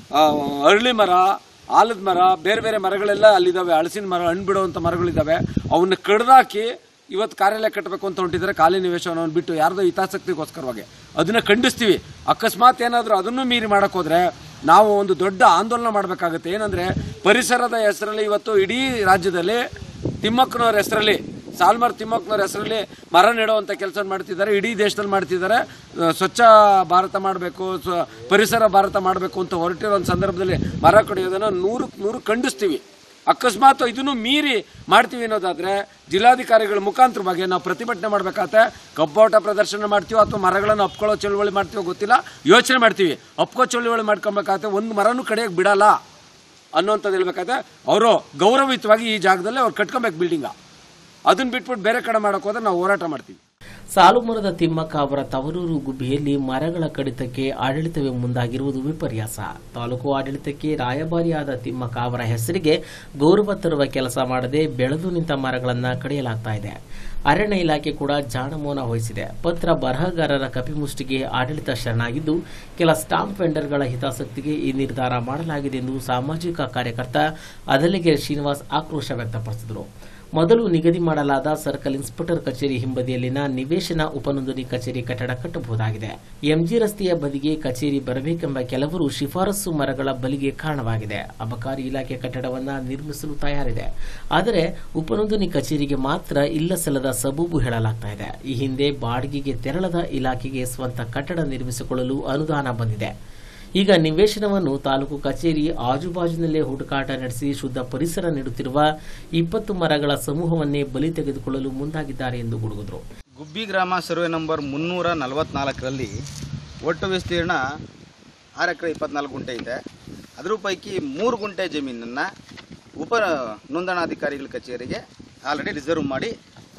ಅರಳಿ ಮರ, ಆಲದ ಮರ, ಬೇರೆ ಬೇರೆ ಮರಗಳೆಲ್ಲ ಅಲ್ಲಿದ್ದಾವೆ. ಹಲಸಿನ ಮರ, ಹಣ್ಣು ಬಿಡುವಂಥ ಮರಗಳಿದ್ದಾವೆ. ಅವನ್ನ ಕಡ್ದಾಕಿ ಇವತ್ತು ಕಾರ್ಯಾಲಯ ಕಟ್ಟಬೇಕು ಅಂತ ಹೊಂಟಿದ್ದಾರೆ. ಖಾಲಿ ನಿವೇಶನವನ್ನು ಬಿಟ್ಟು ಯಾರ್ದೋ ಹಿತಾಸಕ್ತಿಗೋಸ್ಕರವಾಗಿ ಅದನ್ನ ಖಂಡಿಸ್ತೀವಿ. ಅಕಸ್ಮಾತ್ ಏನಾದರೂ ಅದನ್ನು ಮೀರಿ ಮಾಡಕ್ಕೆ ಹೋದ್ರೆ ನಾವು ಒಂದು ದೊಡ್ಡ ಆಂದೋಲನ ಮಾಡಬೇಕಾಗುತ್ತೆ. ಏನಂದ್ರೆ ಪರಿಸರದ ಹೆಸರಲ್ಲಿ ಇವತ್ತು ಇಡೀ ರಾಜ್ಯದಲ್ಲಿ ತಿಮ್ಮಕ್ಕನವ್ರ ಹೆಸರಲ್ಲಿ, ಸಾಲ್ಮರ್ ತಿಮ್ಮಕ್ಕನವ್ರ ಹೆಸರಲ್ಲಿ ಮರ ನೆಡುವಂಥ ಕೆಲಸ ಮಾಡ್ತಿದ್ದಾರೆ. ಇಡೀ ದೇಶದಲ್ಲಿ ಮಾಡ್ತಿದ್ದಾರೆ. ಸ್ವಚ್ಛ ಭಾರತ ಮಾಡಬೇಕು, ಪರಿಸರ ಭಾರತ ಮಾಡಬೇಕು ಅಂತ ಹೊರಟಿರೋ ಸಂದರ್ಭದಲ್ಲಿ ಮರ ಕಡಿಯೋದನ್ನು 100% ಖಂಡಿಸ್ತೀವಿ. ಅಕಸ್ಮಾತ್ ಇದನ್ನು ಮೀರಿ ಮಾಡ್ತೀವಿ ಅನ್ನೋದಾದ್ರೆ ಜಿಲ್ಲಾಧಿಕಾರಿಗಳ ಮುಖಾಂತರವಾಗಿ ನಾವು ಪ್ರತಿಭಟನೆ ಮಾಡಬೇಕಾಗತ್ತೆ. ಕಬ್ಬಾಟ ಪ್ರದರ್ಶನ ಮಾಡ್ತೀವೋ ಅಥವಾ ಮರಗಳನ್ನು ಅಪ್ಕೊಳ್ಳೋ ಚಳುವಳಿ ಮಾಡ್ತೀವೋ ಗೊತ್ತಿಲ್ಲ, ಯೋಚನೆ ಮಾಡ್ತೀವಿ. ಅಪ್ಕೋ ಚಳುವಳಿ ಮಾಡ್ಕೊಬೇಕಾಗತ್ತೆ. ಒಂದು ಮರನೂ ಕಡೆಯಕ್ಕೆ ಬಿಡಲ್ಲ ಅನ್ನೋಂಥದ್ದು ಹೇಳ್ಬೇಕಾಗತ್ತೆ. ಅವರು ಗೌರವಯುತವಾಗಿ ಈ ಜಾಗದಲ್ಲಿ ಅವ್ರು ಕಟ್ಕೊಬೇಕು ಬಿಲ್ಡಿಂಗ. ಅದನ್ನ ಬಿಟ್ಬಿಟ್ಟು ಬೇರೆ ಕಡೆ ಮಾಡಕ್ಕೆ ಹೋದ್ರೆ ನಾವು ಹೋರಾಟ ಮಾಡ್ತೀವಿ. ಸಾಲುಮರದ ತಿಮ್ಮಕ್ಕ ಅವರ ತವರೂರು ಗುಬ್ಬಿಯಲ್ಲಿ ಮರಗಳ ಕಡಿತಕ್ಕೆ ಆಡಳಿತವೇ ಮುಂದಾಗಿರುವುದು ವಿಪರ್ಯಾಸ. ತಾಲೂಕು ಆಡಳಿತಕ್ಕೆ ರಾಯಭಾರಿಯಾದ ತಿಮ್ಮಕ್ಕ ಅವರ ಹೆಸರಿಗೆ ಗೌರವ ತರುವ ಕೆಲಸ ಮಾಡದೆ ಬೆಳೆದು ನಿಂತ ಮರಗಳನ್ನು ಕಡಿಯಲಾಗ್ತಾ ಇದೆ. ಅರಣ್ಯ ಇಲಾಖೆ ಕೂಡ ಜಾಣಮೌನ ವಹಿಸಿದೆ. ಪತ್ರ ಬರಹಗಾರರ ಕಪಿಮುಷ್ಟಿಗೆ ಆಡಳಿತ ಶರಣಾಗಿದ್ದು ಕೆಲ ಸ್ಟಾಂಪ್ ವೆಂಡರ್ಗಳ ಹಿತಾಸಕ್ತಿಗೆ ಈ ನಿರ್ಧಾರ ಮಾಡಲಾಗಿದೆ ಎಂದು ಸಾಮಾಜಿಕ ಕಾರ್ಯಕರ್ತ ಅದಲಿಗೆರೆ ಶ್ರೀನಿವಾಸ್ ಆಕ್ರೋಶ ವ್ಯಕ್ತಪಡಿಸಿದರು. ಮೊದಲು ನಿಗದಿ ಮಾಡಲಾದ ಸರ್ಕಲ್ ಇನ್ಸ್ಪೆಕ್ಟರ್ ಕಚೇರಿ ಹಿಂಬದಿಯಲ್ಲಿನ ನಿವೇಶನ ಉಪನೋಂದಣಿ ಕಚೇರಿ ಕಟ್ಟಡ ಕಟ್ಟಬಹುದಾಗಿದೆ. ಎಂಜಿ ರಸ್ತೆಯ ಬದಿಗೆ ಕಚೇರಿ ಬರಬೇಕೆಂಬ ಕೆಲವರು ಶಿಫಾರಸು ಮರಗಳ ಬಲಿಗೆ ಕಾರಣವಾಗಿದೆ. ಅಬಕಾರಿ ಇಲಾಖೆ ಕಟ್ಟಡವನ್ನು ನಿರ್ಮಿಸಲು ತಯಾರಿದೆ. ಆದರೆ ಉಪನೋಂದಣಿ ಕಚೇರಿಗೆ ಮಾತ್ರ ಇಲ್ಲಸಲ್ಲದ ಸಬೂಬು ಹೇಳಲಾಗ್ತಾ ಇದೆ. ಈ ಹಿಂದೆ ಬಾಡಿಗೆಗೆ ತೆರಳದ ಇಲಾಖೆಗೆ ಸ್ವಂತ ಕಟ್ಟಡ ನಿರ್ಮಿಸಿಕೊಳ್ಳಲು ಅನುದಾನ ಬಂದಿದೆ. ಈಗ ನಿವೇಶನವನ್ನು ತಾಲೂಕು ಕಚೇರಿ ಆಜುಬಾಜಿನಲ್ಲೇ ಹುಡುಕಾಟ ನಡೆಸಿ ಶುದ್ಧ ಪರಿಸರ ನೀಡುತ್ತಿರುವ 20 ಮರಗಳ ಸಮೂಹವನ್ನೇ ಬಲಿ ತೆಗೆದುಕೊಳ್ಳಲು ಮುಂದಾಗಿದ್ದಾರೆ ಎಂದು ಗುಡುಗಿದರು. ಗುಬ್ಬಿ ಗ್ರಾಮ ಸರ್ವೆ ನಂಬರ್ 344ರಲ್ಲಿ ಒಟ್ಟು ವಿಸ್ತೀರ್ಣ 6 ಎಕರೆ 24 ಗುಂಟೆ ಇದೆ. ಅದರ ಪೈಕಿ 3 ಗುಂಟೆ ಜಮೀನನ್ನು ಉಪ ನೋಂದಣಾಧಿಕಾರಿಗಳ ಕಚೇರಿಗೆ ಆಲ್ರೆಡಿ ರಿಸರ್ವ್ ಮಾಡಿ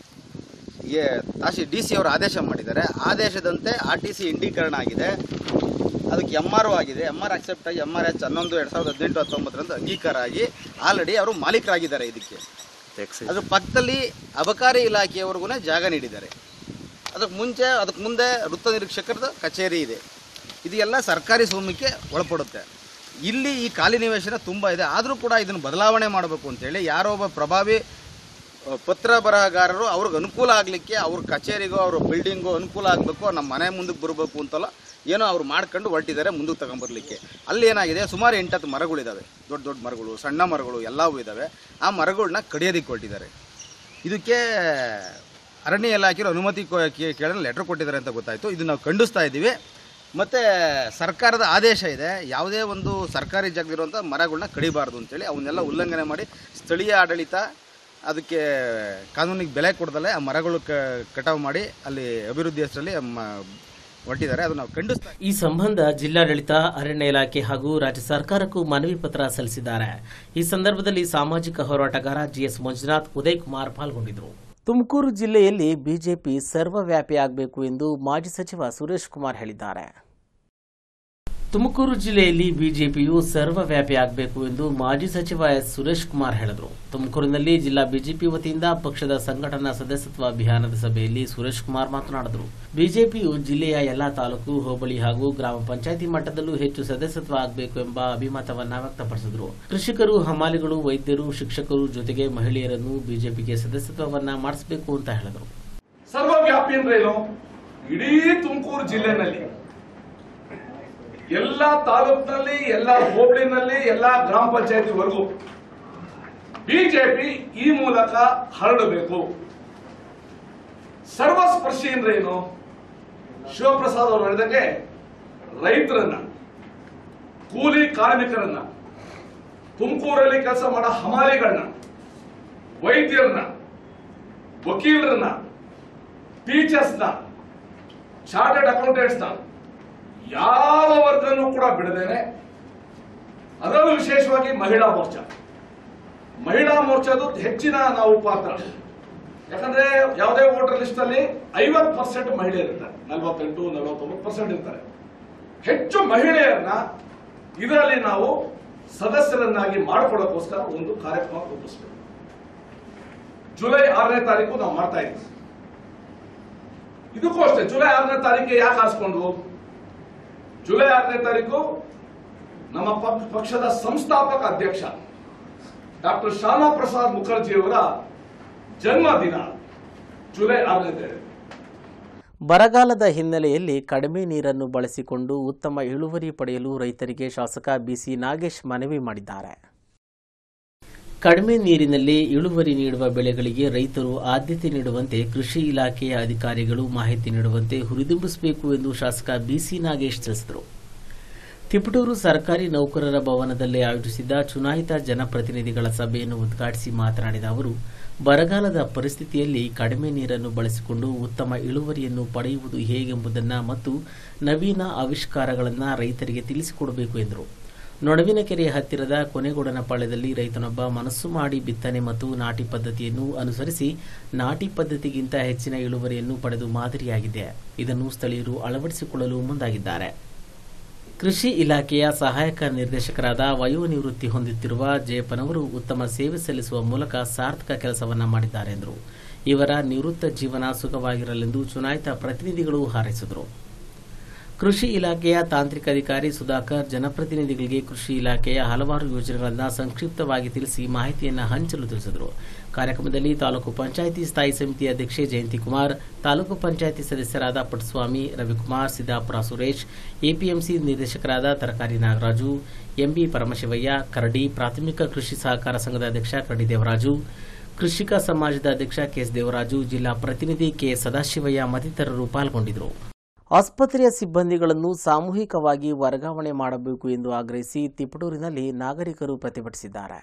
DC ಅವರು ಆದೇಶ ಮಾಡಿದ್ದಾರೆ. ಆದೇಶದಂತೆ RTC ಇಂಡೀಕರಣ ಆಗಿದೆ. ಅದಕ್ಕೆ MRO ಆಗಿದೆ. MR ಅಕ್ಸೆಪ್ಟ್ ಆಗಿ MRH 11/2018-19 ಅಂಗೀಕಾರ ಆಗಿ ಆಲ್ರೆಡಿ ಅವರು ಮಾಲೀಕರಾಗಿದ್ದಾರೆ. ಇದಕ್ಕೆ ಅದ್ರ ಪಕ್ಕದಲ್ಲಿ ಅಬಕಾರಿ ಇಲಾಖೆಯವರೆಗೂ ಜಾಗ ನೀಡಿದ್ದಾರೆ. ಅದಕ್ಕೆ ಮುಂದೆ ವೃತ್ತ ನಿರೀಕ್ಷಕರದ ಕಚೇರಿ ಇದೆ. ಇದು ಎಲ್ಲ ಸರ್ಕಾರಿ ಸ್ವಾಮ್ಯಕ್ಕೆ ಒಳಪಡುತ್ತೆ. ಇಲ್ಲಿ ಈ ಖಾಲಿ ನಿವೇಶನ ತುಂಬ ಇದೆ. ಆದರೂ ಕೂಡ ಇದನ್ನು ಬದಲಾವಣೆ ಮಾಡಬೇಕು ಅಂತೇಳಿ ಯಾರೋ ಒಬ್ಬ ಪ್ರಭಾವಿ ಪತ್ರ ಬರಹಗಾರರು ಅವ್ರಿಗೆ ಅನುಕೂಲ ಆಗಲಿಕ್ಕೆ ಅವ್ರ ಕಚೇರಿಗೋ ಅವ್ರ ಬಿಲ್ಡಿಂಗೋ ಅನುಕೂಲ ಆಗಬೇಕು, ನಮ್ಮ ಮನೆ ಮುಂದಕ್ಕೆ ಬರಬೇಕು ಅಂತಲ್ಲ ಏನೋ ಅವ್ರು ಮಾಡ್ಕೊಂಡು ಹೊರಟಿದ್ದಾರೆ ಮುಂದಕ್ಕೆ ತಗೊಂಬರ್ಲಿಕ್ಕೆ. ಅಲ್ಲಿ ಏನಾಗಿದೆ, ಸುಮಾರು 8-10 ಮರಗಳಿದ್ದಾವೆ. ದೊಡ್ಡ ದೊಡ್ಡ ಮರಗಳು, ಸಣ್ಣ ಮರಗಳು ಎಲ್ಲವೂ ಇದ್ದಾವೆ. ಆ ಮರಗಳನ್ನ ಕಡಿಯೋದಕ್ಕೆ ಹೊರಟಿದ್ದಾರೆ. ಇದಕ್ಕೆ ಅರಣ್ಯ ಇಲಾಖೆಯವರು ಅನುಮತಿ ಕೇಳಲು ಲೆಟರ್ ಕೊಟ್ಟಿದ್ದಾರೆ ಅಂತ ಗೊತ್ತಾಯಿತು. ಇದು ನಾವು ಖಂಡಿಸ್ತಾ ಇದ್ದೀವಿ. ಮತ್ತು ಸರ್ಕಾರದ ಆದೇಶ ಇದೆ, ಯಾವುದೇ ಒಂದು ಸರ್ಕಾರಿ ಜಾಗದಿರುವಂಥ ಮರಗಳನ್ನ ಕಡಿಬಾರ್ದು ಅಂತೇಳಿ. ಅವನ್ನೆಲ್ಲ ಉಲ್ಲಂಘನೆ ಮಾಡಿ ಸ್ಥಳೀಯ ಆಡಳಿತ ಅದಕ್ಕೆ ಕಾನೂನಿಗೆ ಬೆಲೆ ಕೊಡದಲ್ಲೇ ಆ ಮರಗಳು ಕಟಾವು ಮಾಡಿ ಅಲ್ಲಿ ಅಭಿವೃದ್ಧಿ ಹೆಸರಲ್ಲಿ ಹೊರಟಿದ್ದಾರೆ. ಅದು ನಾವು ಖಂಡಿಸ್ತಾ. ಈ ಸಂಬಂಧ ಜಿಲ್ಲಾಡಳಿತ, ಅರಣ್ಯ ಇಲಾಖೆ ಹಾಗೂ ರಾಜ್ಯ ಸರ್ಕಾರಕ್ಕೂ ಮನವಿ ಪತ್ರ ಸಲ್ಲಿಸಿದ್ದಾರೆ. ಈ ಸಂದರ್ಭದಲ್ಲಿ ಸಾಮಾಜಿಕ ಹೋರಾಟಗಾರ GS ಮಂಜುನಾಥ್, ಉದಯ್ ಕುಮಾರ್ ಪಾಲ್ಗೊಂಡಿದ್ದರು. ತುಮಕೂರು ಜಿಲ್ಲೆಯಲ್ಲಿ ಬಿಜೆಪಿ ಸರ್ವವ್ಯಾಪಿಯಾಗಬೇಕು ಎಂದು ಮಾಜಿ ಸಚಿವ ಸುರೇಶ್ ಕುಮಾರ್ ಹೇಳಿದ್ದಾರೆ. ತುಮಕೂರು ಜಿಲ್ಲೆಯಲ್ಲಿ ಬಿಜೆಪಿಯು ಸರ್ವವ್ಯಾಪಿಯಾಗಬೇಕು ಎಂದು ಮಾಜಿ ಸಚಿವ ಸುರೇಶ್ ಕುಮಾರ್ ಹೇಳಿದರು. ತುಮಕೂರಿನಲ್ಲಿ ಜಿಲ್ಲಾ ಬಿಜೆಪಿ ವತಿಯಿಂದ ಪಕ್ಷದ ಸಂಘಟನಾ ಸದಸ್ಯತ್ವ ಅಭಿಯಾನದ ಸಭೆಯಲ್ಲಿ ಸುರೇಶ್ ಕುಮಾರ್ ಮಾತನಾಡಿದರು. ಬಿಜೆಪಿಯು ಜಿಲ್ಲೆಯ ಎಲ್ಲಾ ತಾಲೂಕು, ಹೋಬಳಿ ಹಾಗೂ ಗ್ರಾಮ ಪಂಚಾಯಿತಿ ಮಟ್ಟದಲ್ಲೂ ಹೆಚ್ಚು ಸದಸ್ಯತ್ವ ಆಗಬೇಕು ಎಂಬ ಅಭಿಮತವನ್ನು ವ್ಯಕ್ತಪಡಿಸಿದರು. ಕೃಷಿಕರು, ಹಮಾಲಿಗಳು, ವೈದ್ಯರು, ಶಿಕ್ಷಕರು ಜೊತೆಗೆ ಮಹಿಳೆಯರನ್ನು ಬಿಜೆಪಿಗೆ ಸದಸ್ಯತ್ವವನ್ನ ಮಾಡಿಸಬೇಕು ಅಂತ ಹೇಳಿದರು. ಸರ್ವವ್ಯಾಪಿ ಅಂದ್ರೇನು? ಇಡೀ ತುಮಕೂರು ಜಿಲ್ಲೆನಲ್ಲಿ ಎಲ್ಲ ತಾಲೂಕಿನಲ್ಲಿ, ಎಲ್ಲ ಹೋಬಳಿನಲ್ಲಿ, ಎಲ್ಲ ಗ್ರಾಮ ಪಂಚಾಯತಿವರೆಗೂ ಬಿಜೆಪಿ ಈ ಮೂಲಕ ಹರಡಬೇಕು. ಸರ್ವಸ್ಪರ್ಶಿ ಅಂದ್ರೆ ಏನು? ಶಿವಪ್ರಸಾದ್ ಅವರು ಹೇಳಿದಂಗೆ ರೈತರನ್ನ, ಕೂಲಿ ಕಾರ್ಮಿಕರನ್ನ, ತುಮಕೂರಲ್ಲಿ ಕೆಲಸ ಮಾಡೋ ಹಮಾಲಿಗಳನ್ನ, ವೈದ್ಯರನ್ನ, ವಕೀಲರನ್ನ, ಟೀಚರ್ಸ್ನ, ಚಾರ್ಟರ್ಡ್ ಅಕೌಂಟೆಂಟ್ಸ್ನ ಯಾವ ವರ್ಗನೂ ಕೂಡ ಬಿಡದೇನೆ ಅದರಲ್ಲೂ ವಿಶೇಷವಾಗಿ ಮಹಿಳಾ ಮೋರ್ಚಾದು ಹೆಚ್ಚಿನ ನಾವು ಪಾತ್ರ. ಯಾಕಂದ್ರೆ ಯಾವುದೇ ವೋಟರ್ ಲಿಸ್ಟ್ ಅಲ್ಲಿ 50% ಮಹಿಳೆಯರಿರ್ತಾರೆ, 48-49% ಇರ್ತಾರೆ. ಹೆಚ್ಚು ಮಹಿಳೆಯರನ್ನ ಇದರಲ್ಲಿ ನಾವು ಸದಸ್ಯರನ್ನಾಗಿ ಮಾಡಿಕೊಳ್ಳೋಕ್ಕೋಸ್ಕರ ಒಂದು ಕಾರ್ಯಕ್ರಮ ರೂಪಿಸಬೇಕು. ಜುಲೈ 6ನೇ ತಾರೀಕು ನಾವು ಮಾಡ್ತಾ ಇದ್ದೀವಿ. ಇದಕ್ಕೂ ಅಷ್ಟೇ, ಜುಲೈ 6ನೇ ತಾರೀಕಿಗೆ ಯಾಕೆ ಆರಿಸ್ಕೊಂಡ್ವು? ಜುಲೈ 6ನೇ ತಾರೀಕು ನಮ್ಮ ಪಕ್ಷದ ಸಂಸ್ಥಾಪಕ ಅಧ್ಯಕ್ಷ ಡಾಕ್ಟರ್ ಶ್ಯಾಮಾ ಪ್ರಸಾದ್ ಮುಖರ್ಜಿಯವರ ಜನ್ಮದಿನ ಜುಲೈ 6ನೇ ತಾರೀಕು. ಬರಗಾಲದ ಹಿನ್ನೆಲೆಯಲ್ಲಿ ಕಡಿಮೆ ನೀರನ್ನು ಬಳಸಿಕೊಂಡು ಉತ್ತಮ ಇಳುವರಿ ಪಡೆಯಲು ರೈತರಿಗೆ ಶಾಸಕ ಬಿಸಿ ನಾಗೇಶ್ ಮನವಿ ಮಾಡಿದ್ದಾರೆ. ಕಡಿಮೆ ನೀರಿನಲ್ಲಿ ಇಳುವರಿ ನೀಡುವ ಬೆಳೆಗಳಿಗೆ ರೈತರು ಆದ್ಯತೆ ನೀಡುವಂತೆ ಕೃಷಿ ಇಲಾಖೆಯ ಅಧಿಕಾರಿಗಳು ಮಾಹಿತಿ ನೀಡುವಂತೆ ಹುರಿದುಂಬಿಸಬೇಕು ಎಂದು ಶಾಸಕ ಬಿಸಿ ನಾಗೇಶ್ ತಿಳಿಸಿದರು. ತಿಪಟೂರು ಸರ್ಕಾರಿ ನೌಕರರ ಭವನದಲ್ಲಿ ಆಯೋಜಿಸಿದ್ದ ಚುನಾಯಿತ ಜನಪ್ರತಿನಿಧಿಗಳ ಸಭೆಯನ್ನು ಉದ್ಘಾಟಿಸಿ ಮಾತನಾಡಿದ ಅವರು, ಬರಗಾಲದ ಪರಿಸ್ಥಿತಿಯಲ್ಲಿ ಕಡಿಮೆ ನೀರನ್ನು ಬಳಸಿಕೊಂಡು ಉತ್ತಮ ಇಳುವರಿಯನ್ನು ಪಡೆಯುವುದು ಹೇಗೆಂಬುದನ್ನು ಮತ್ತು ನವೀನ ಆವಿಷ್ಕಾರಗಳನ್ನು ರೈತರಿಗೆ ತಿಳಿಸಿಕೊಡಬೇಕು ಎಂದರು. ನೊಣವಿನಕೆರೆ ಹತ್ತಿರದ ಕೊನೆಗೋಡನಪಾಳ್ಯದಲ್ಲಿ ರೈತನೊಬ್ಬ ಮನಸ್ಸು ಮಾಡಿ ಬಿತ್ತನೆ ಮತ್ತು ನಾಟಿ ಪದ್ಧತಿಯನ್ನು ಅನುಸರಿಸಿ ನಾಟಿ ಪದ್ಧತಿಗಿಂತ ಹೆಚ್ಚಿನ ಇಳುವರಿಯನ್ನು ಪಡೆದು ಮಾದರಿಯಾಗಿದೆ. ಇದನ್ನು ಸ್ಥಳೀಯರು ಅಳವಡಿಸಿಕೊಳ್ಳಲು ಮುಂದಾಗಿದ್ದಾರೆ. ಕೃಷಿ ಇಲಾಖೆಯ ಸಹಾಯಕ ನಿರ್ದೇಶಕರಾದ ವಯೋನಿವೃತ್ತಿ ಹೊಂದುತ್ತಿರುವ ಜಯಪ್ಪನವರು ಉತ್ತಮ ಸೇವೆ ಸಲ್ಲಿಸುವ ಮೂಲಕ ಸಾರ್ಥಕ ಕೆಲಸವನ್ನ ಮಾಡಿದ್ದಾರೆ ಎಂದರು. ಇವರ ನಿವೃತ್ತ ಜೀವನ ಸುಖವಾಗಿರಲೆಂದು ಚುನಾಯಿತ ಪ್ರತಿನಿಧಿಗಳು ಹಾರೈಸಿದರು. ಕೃಷಿ ಇಲಾಖೆಯ ತಾಂತ್ರಿಕ ಅಧಿಕಾರಿ ಸುಧಾಕರ್ ಜನಪ್ರತಿನಿಧಿಗಳಿಗೆ ಕೃಷಿ ಇಲಾಖೆಯ ಹಲವಾರು ಯೋಜನೆಗಳನ್ನು ಸಂಕ್ಷಿಪ್ತವಾಗಿ ತಿಳಿಸಿ ಮಾಹಿತಿಯನ್ನು ಹಂಚಲು ತಿಳಿಸಿದರು. ಕಾರ್ಯಕ್ರಮದಲ್ಲಿ ತಾಲೂಕು ಪಂಚಾಯಿತಿ ಸ್ಥಾಯಿ ಸಮಿತಿ ಅಧ್ಯಕ್ಷೆ ಜಯಂತಿ ಕುಮಾರ್, ತಾಲೂಕು ಪಂಚಾಯಿತಿ ಸದಸ್ಯರಾದ ಪಟಸ್ವಾಮಿ, ರವಿಕುಮಾರ್, ಸಿದ್ದಾಪುರ ಸುರೇಶ್, ಎಪಿಎಂಸಿ ನಿರ್ದೇಶಕರಾದ ತರಕಾರಿ ನಾಗರಾಜು, ಎಂಬಿ ಪರಮಶಿವಯ್ಯ, ಕರಡಿ, ಪ್ರಾಥಮಿಕ ಕೃಷಿ ಸಹಕಾರ ಸಂಘದ ಅಧ್ಯಕ್ಷ ಕರಡಿ ದೇವರಾಜು, ಕೃಷಿಕ ಸಮಾಜದ ಅಧ್ಯಕ್ಷ ಕೆಎಸ್ ದೇವರಾಜು, ಜಿಲ್ಲಾ ಪ್ರತಿನಿಧಿ ಕೆ ಸದಾಶಿವಯ್ಯ ಮತ್ತಿತರರು ಪಾಲ್ಗೊಂಡಿದ್ದರು. ಆಸ್ಪತ್ರೆಯ ಸಿಬ್ಬಂದಿಗಳನ್ನು ಸಾಮೂಹಿಕವಾಗಿ ವರ್ಗಾವಣೆ ಮಾಡಬೇಕು ಎಂದು ಆಗ್ರಹಿಸಿ ತಿಪಟೂರಿನಲ್ಲಿ ನಾಗರಿಕರು ಪ್ರತಿಭಟಿಸಿದ್ದಾರೆ.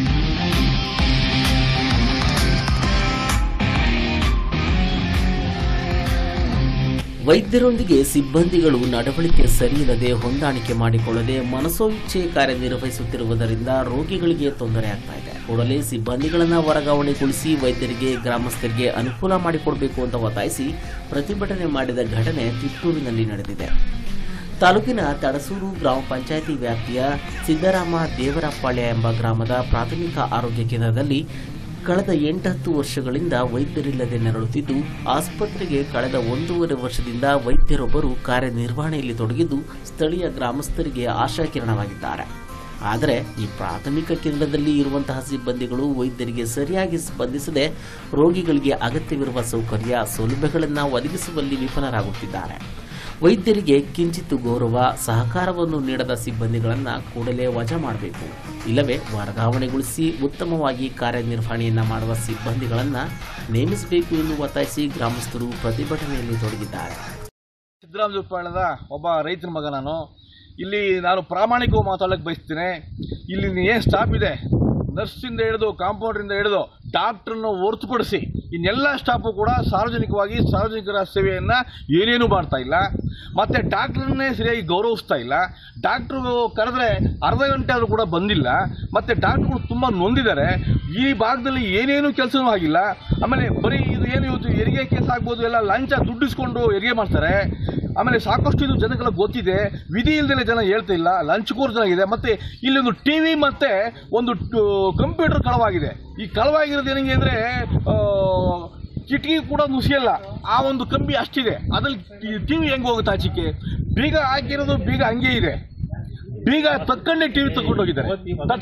ವೈದ್ಯರೊಂದಿಗೆ ಸಿಬ್ಬಂದಿಗಳು ನಡವಳಿಕೆ ಸರಿಯಿಲ್ಲದೆ ಹೊಂದಾಣಿಕೆ ಮಾಡಿಕೊಳ್ಳದೆ ಮನಸೋಇಚ್ಛೆ ಕಾರ್ಯನಿರ್ವಹಿಸುತ್ತಿರುವುದರಿಂದ ರೋಗಿಗಳಿಗೆ ತೊಂದರೆಯಾಗ್ತಾ ಇದೆ. ಕೂಡಲೇ ಸಿಬ್ಬಂದಿಗಳನ್ನು ವರ್ಗಾವಣೆಗೊಳಿಸಿ ವೈದ್ಯರಿಗೆ, ಗ್ರಾಮಸ್ಥರಿಗೆ ಅನುಕೂಲ ಮಾಡಿಕೊಡಬೇಕು ಅಂತ ಒತ್ತಾಯಿಸಿ ಪ್ರತಿಭಟನೆ ಮಾಡಿದ ಘಟನೆ ತಿಪಟೂರಿನಲ್ಲಿ ನಡೆದಿದೆ. ತಾಲೂಕಿನ ತಡಸೂರು ಗ್ರಾಮ ಪಂಚಾಯಿತಿ ವ್ಯಾಪ್ತಿಯ ಸಿದ್ದರಾಮ ದೇವರಪಾಳ್ಯ ಎಂಬ ಗ್ರಾಮದ ಪ್ರಾಥಮಿಕ ಆರೋಗ್ಯ ಕೇಂದ್ರದಲ್ಲಿ ಕಳೆದ 8-10 ವರ್ಷಗಳಿಂದ ವೈದ್ಯರಿಲ್ಲದೆ ನರಳುತ್ತಿದ್ದು, ಆಸ್ಪತ್ರೆಗೆ ಕಳೆದ 1.5 ವರ್ಷದಿಂದ ವೈದ್ಯರೊಬ್ಬರು ಕಾರ್ಯನಿರ್ವಹಣೆಯಲ್ಲಿ ತೊಡಗಿದ್ದು ಸ್ಥಳೀಯ ಗ್ರಾಮಸ್ಥರಿಗೆ ಆಶಾಕಿರಣವಾಗಿದ್ದಾರೆ. ಆದರೆ ಈ ಪ್ರಾಥಮಿಕ ಕೇಂದ್ರದಲ್ಲಿ ಇರುವಂತಹ ಸಿಬ್ಬಂದಿಗಳು ವೈದ್ಯರಿಗೆ ಸರಿಯಾಗಿ ಸ್ಪಂದಿಸದೆ ರೋಗಿಗಳಿಗೆ ಅಗತ್ಯವಿರುವ ಸೌಕರ್ಯ, ಸೌಲಭ್ಯಗಳನ್ನು ಒದಗಿಸುವಲ್ಲಿ ವಿಫಲರಾಗುತ್ತಿದ್ದಾರೆ. ವೈದ್ಯರಿಗೆ ಕಿಂಚಿತ್ತು ಗೌರವ, ಸಹಕಾರವನ್ನು ನೀಡದ ಸಿಬ್ಬಂದಿಗಳನ್ನು ಕೂಡಲೇ ವಜಾ ಮಾಡಬೇಕು, ಇಲ್ಲವೇ ವರ್ಗಾವಣೆಗೊಳಿಸಿ ಉತ್ತಮವಾಗಿ ಕಾರ್ಯನಿರ್ವಹಣೆಯನ್ನು ಮಾಡುವ ಸಿಬ್ಬಂದಿಗಳನ್ನು ನೇಮಿಸಬೇಕು ಎಂದು ಒತ್ತಾಯಿಸಿ ಗ್ರಾಮಸ್ಥರು ಪ್ರತಿಭಟನೆಯಲ್ಲಿ ತೊಡಗಿದ್ದಾರೆ. ಸಿದ್ದರಾಮಪಾಳ್ಯದ ಒಬ್ಬ ರೈತನ ಮಗ ಇಲ್ಲಿ ನಾನು ಪ್ರಾಮಾಣಿಕವಾಗಿ ಮಾತಾಡಕ್ಕೆ ಬಯಸ್ತೀನಿ. ಇಲ್ಲಿ ಏನು ಸ್ಟಾಫ್ ಇದೆ, ನರ್ಸಿಂದ ಹಿಡಿದು ಕಾಂಪೌಂಡರಿಂದ ಹಿಡಿದು ಡಾಕ್ಟರ್ನ ಹೊರತುಪಡಿಸಿ ಇನ್ನೆಲ್ಲ ಸ್ಟಾಫು ಕೂಡ ಸಾರ್ವಜನಿಕರ ಸೇವೆಯನ್ನು ಏನೇನು ಮಾಡ್ತಾ ಇಲ್ಲ. ಮತ್ತು ಡಾಕ್ಟ್ರನ್ನೇ ಸರಿಯಾಗಿ ಗೌರವಿಸ್ತಾ ಇಲ್ಲ. ಡಾಕ್ಟ್ರು ಕರೆದ್ರೆ ಅರ್ಧ ಗಂಟೆ ಆದರೂ ಕೂಡ ಬಂದಿಲ್ಲ. ಮತ್ತು ಡಾಕ್ಟ್ರುಗಳು ತುಂಬ ನೊಂದಿದ್ದಾರೆ. ಈ ಭಾಗದಲ್ಲಿ ಏನೇನು ಕೆಲಸನೂ ಆಗಿಲ್ಲ. ಆಮೇಲೆ ಬರೀ ಇದು ಏನು ಇವತ್ತು ಹೆರಿಗೆ ಕೇಸ್ ಆಗ್ಬೋದು, ಎಲ್ಲ ಲಂಚ ದುಡ್ಡಿಸ್ಕೊಂಡು ಹೆರಿಗೆ ಮಾಡ್ತಾರೆ. ಆಮೇಲೆ ಸಾಕಷ್ಟು ಇದು ಜನಗಳ ಗೊತ್ತಿದೆ, ವಿಧಿ ಇಲ್ಲದೆ ಜನ ಹೇಳ್ತಾ ಇಲ್ಲ, ಲಂಚ್ಕೋರ್ ಜನ ಇದೆ. ಮತ್ತು ಇಲ್ಲೊಂದು ಟಿವಿ ಮತ್ತು ಒಂದು ಕಂಪ್ಯೂಟರ್ ಕಳವಾಗಿದೆ. ಈ ಕಳವಾಗಿರೋದು ಏನಂಗೆ ಅಂದರೆ ಕಿಟಕಿ ಕೂಡ ನುಸಿಯಲ್ಲ, ಆ ಒಂದು ಕಂಬಿ ಅಷ್ಟಿದೆ. ಅದ್ರಲ್ಲಿ ಟಿವಿ ಹೆಂಗೆ ಹೋಗುತ್ತೆ ಆಚೆಗೆ? ಬೀಗ ಹಾಕಿರೋದು ಬೀಗ ಹಂಗೆ ಇದೆ. ಬೀಗ ತಕ್ಕಂಡೆ ಟಿವಿ ತಗೊಂಡು ಹೋಗಿದ್ದಾರೆ.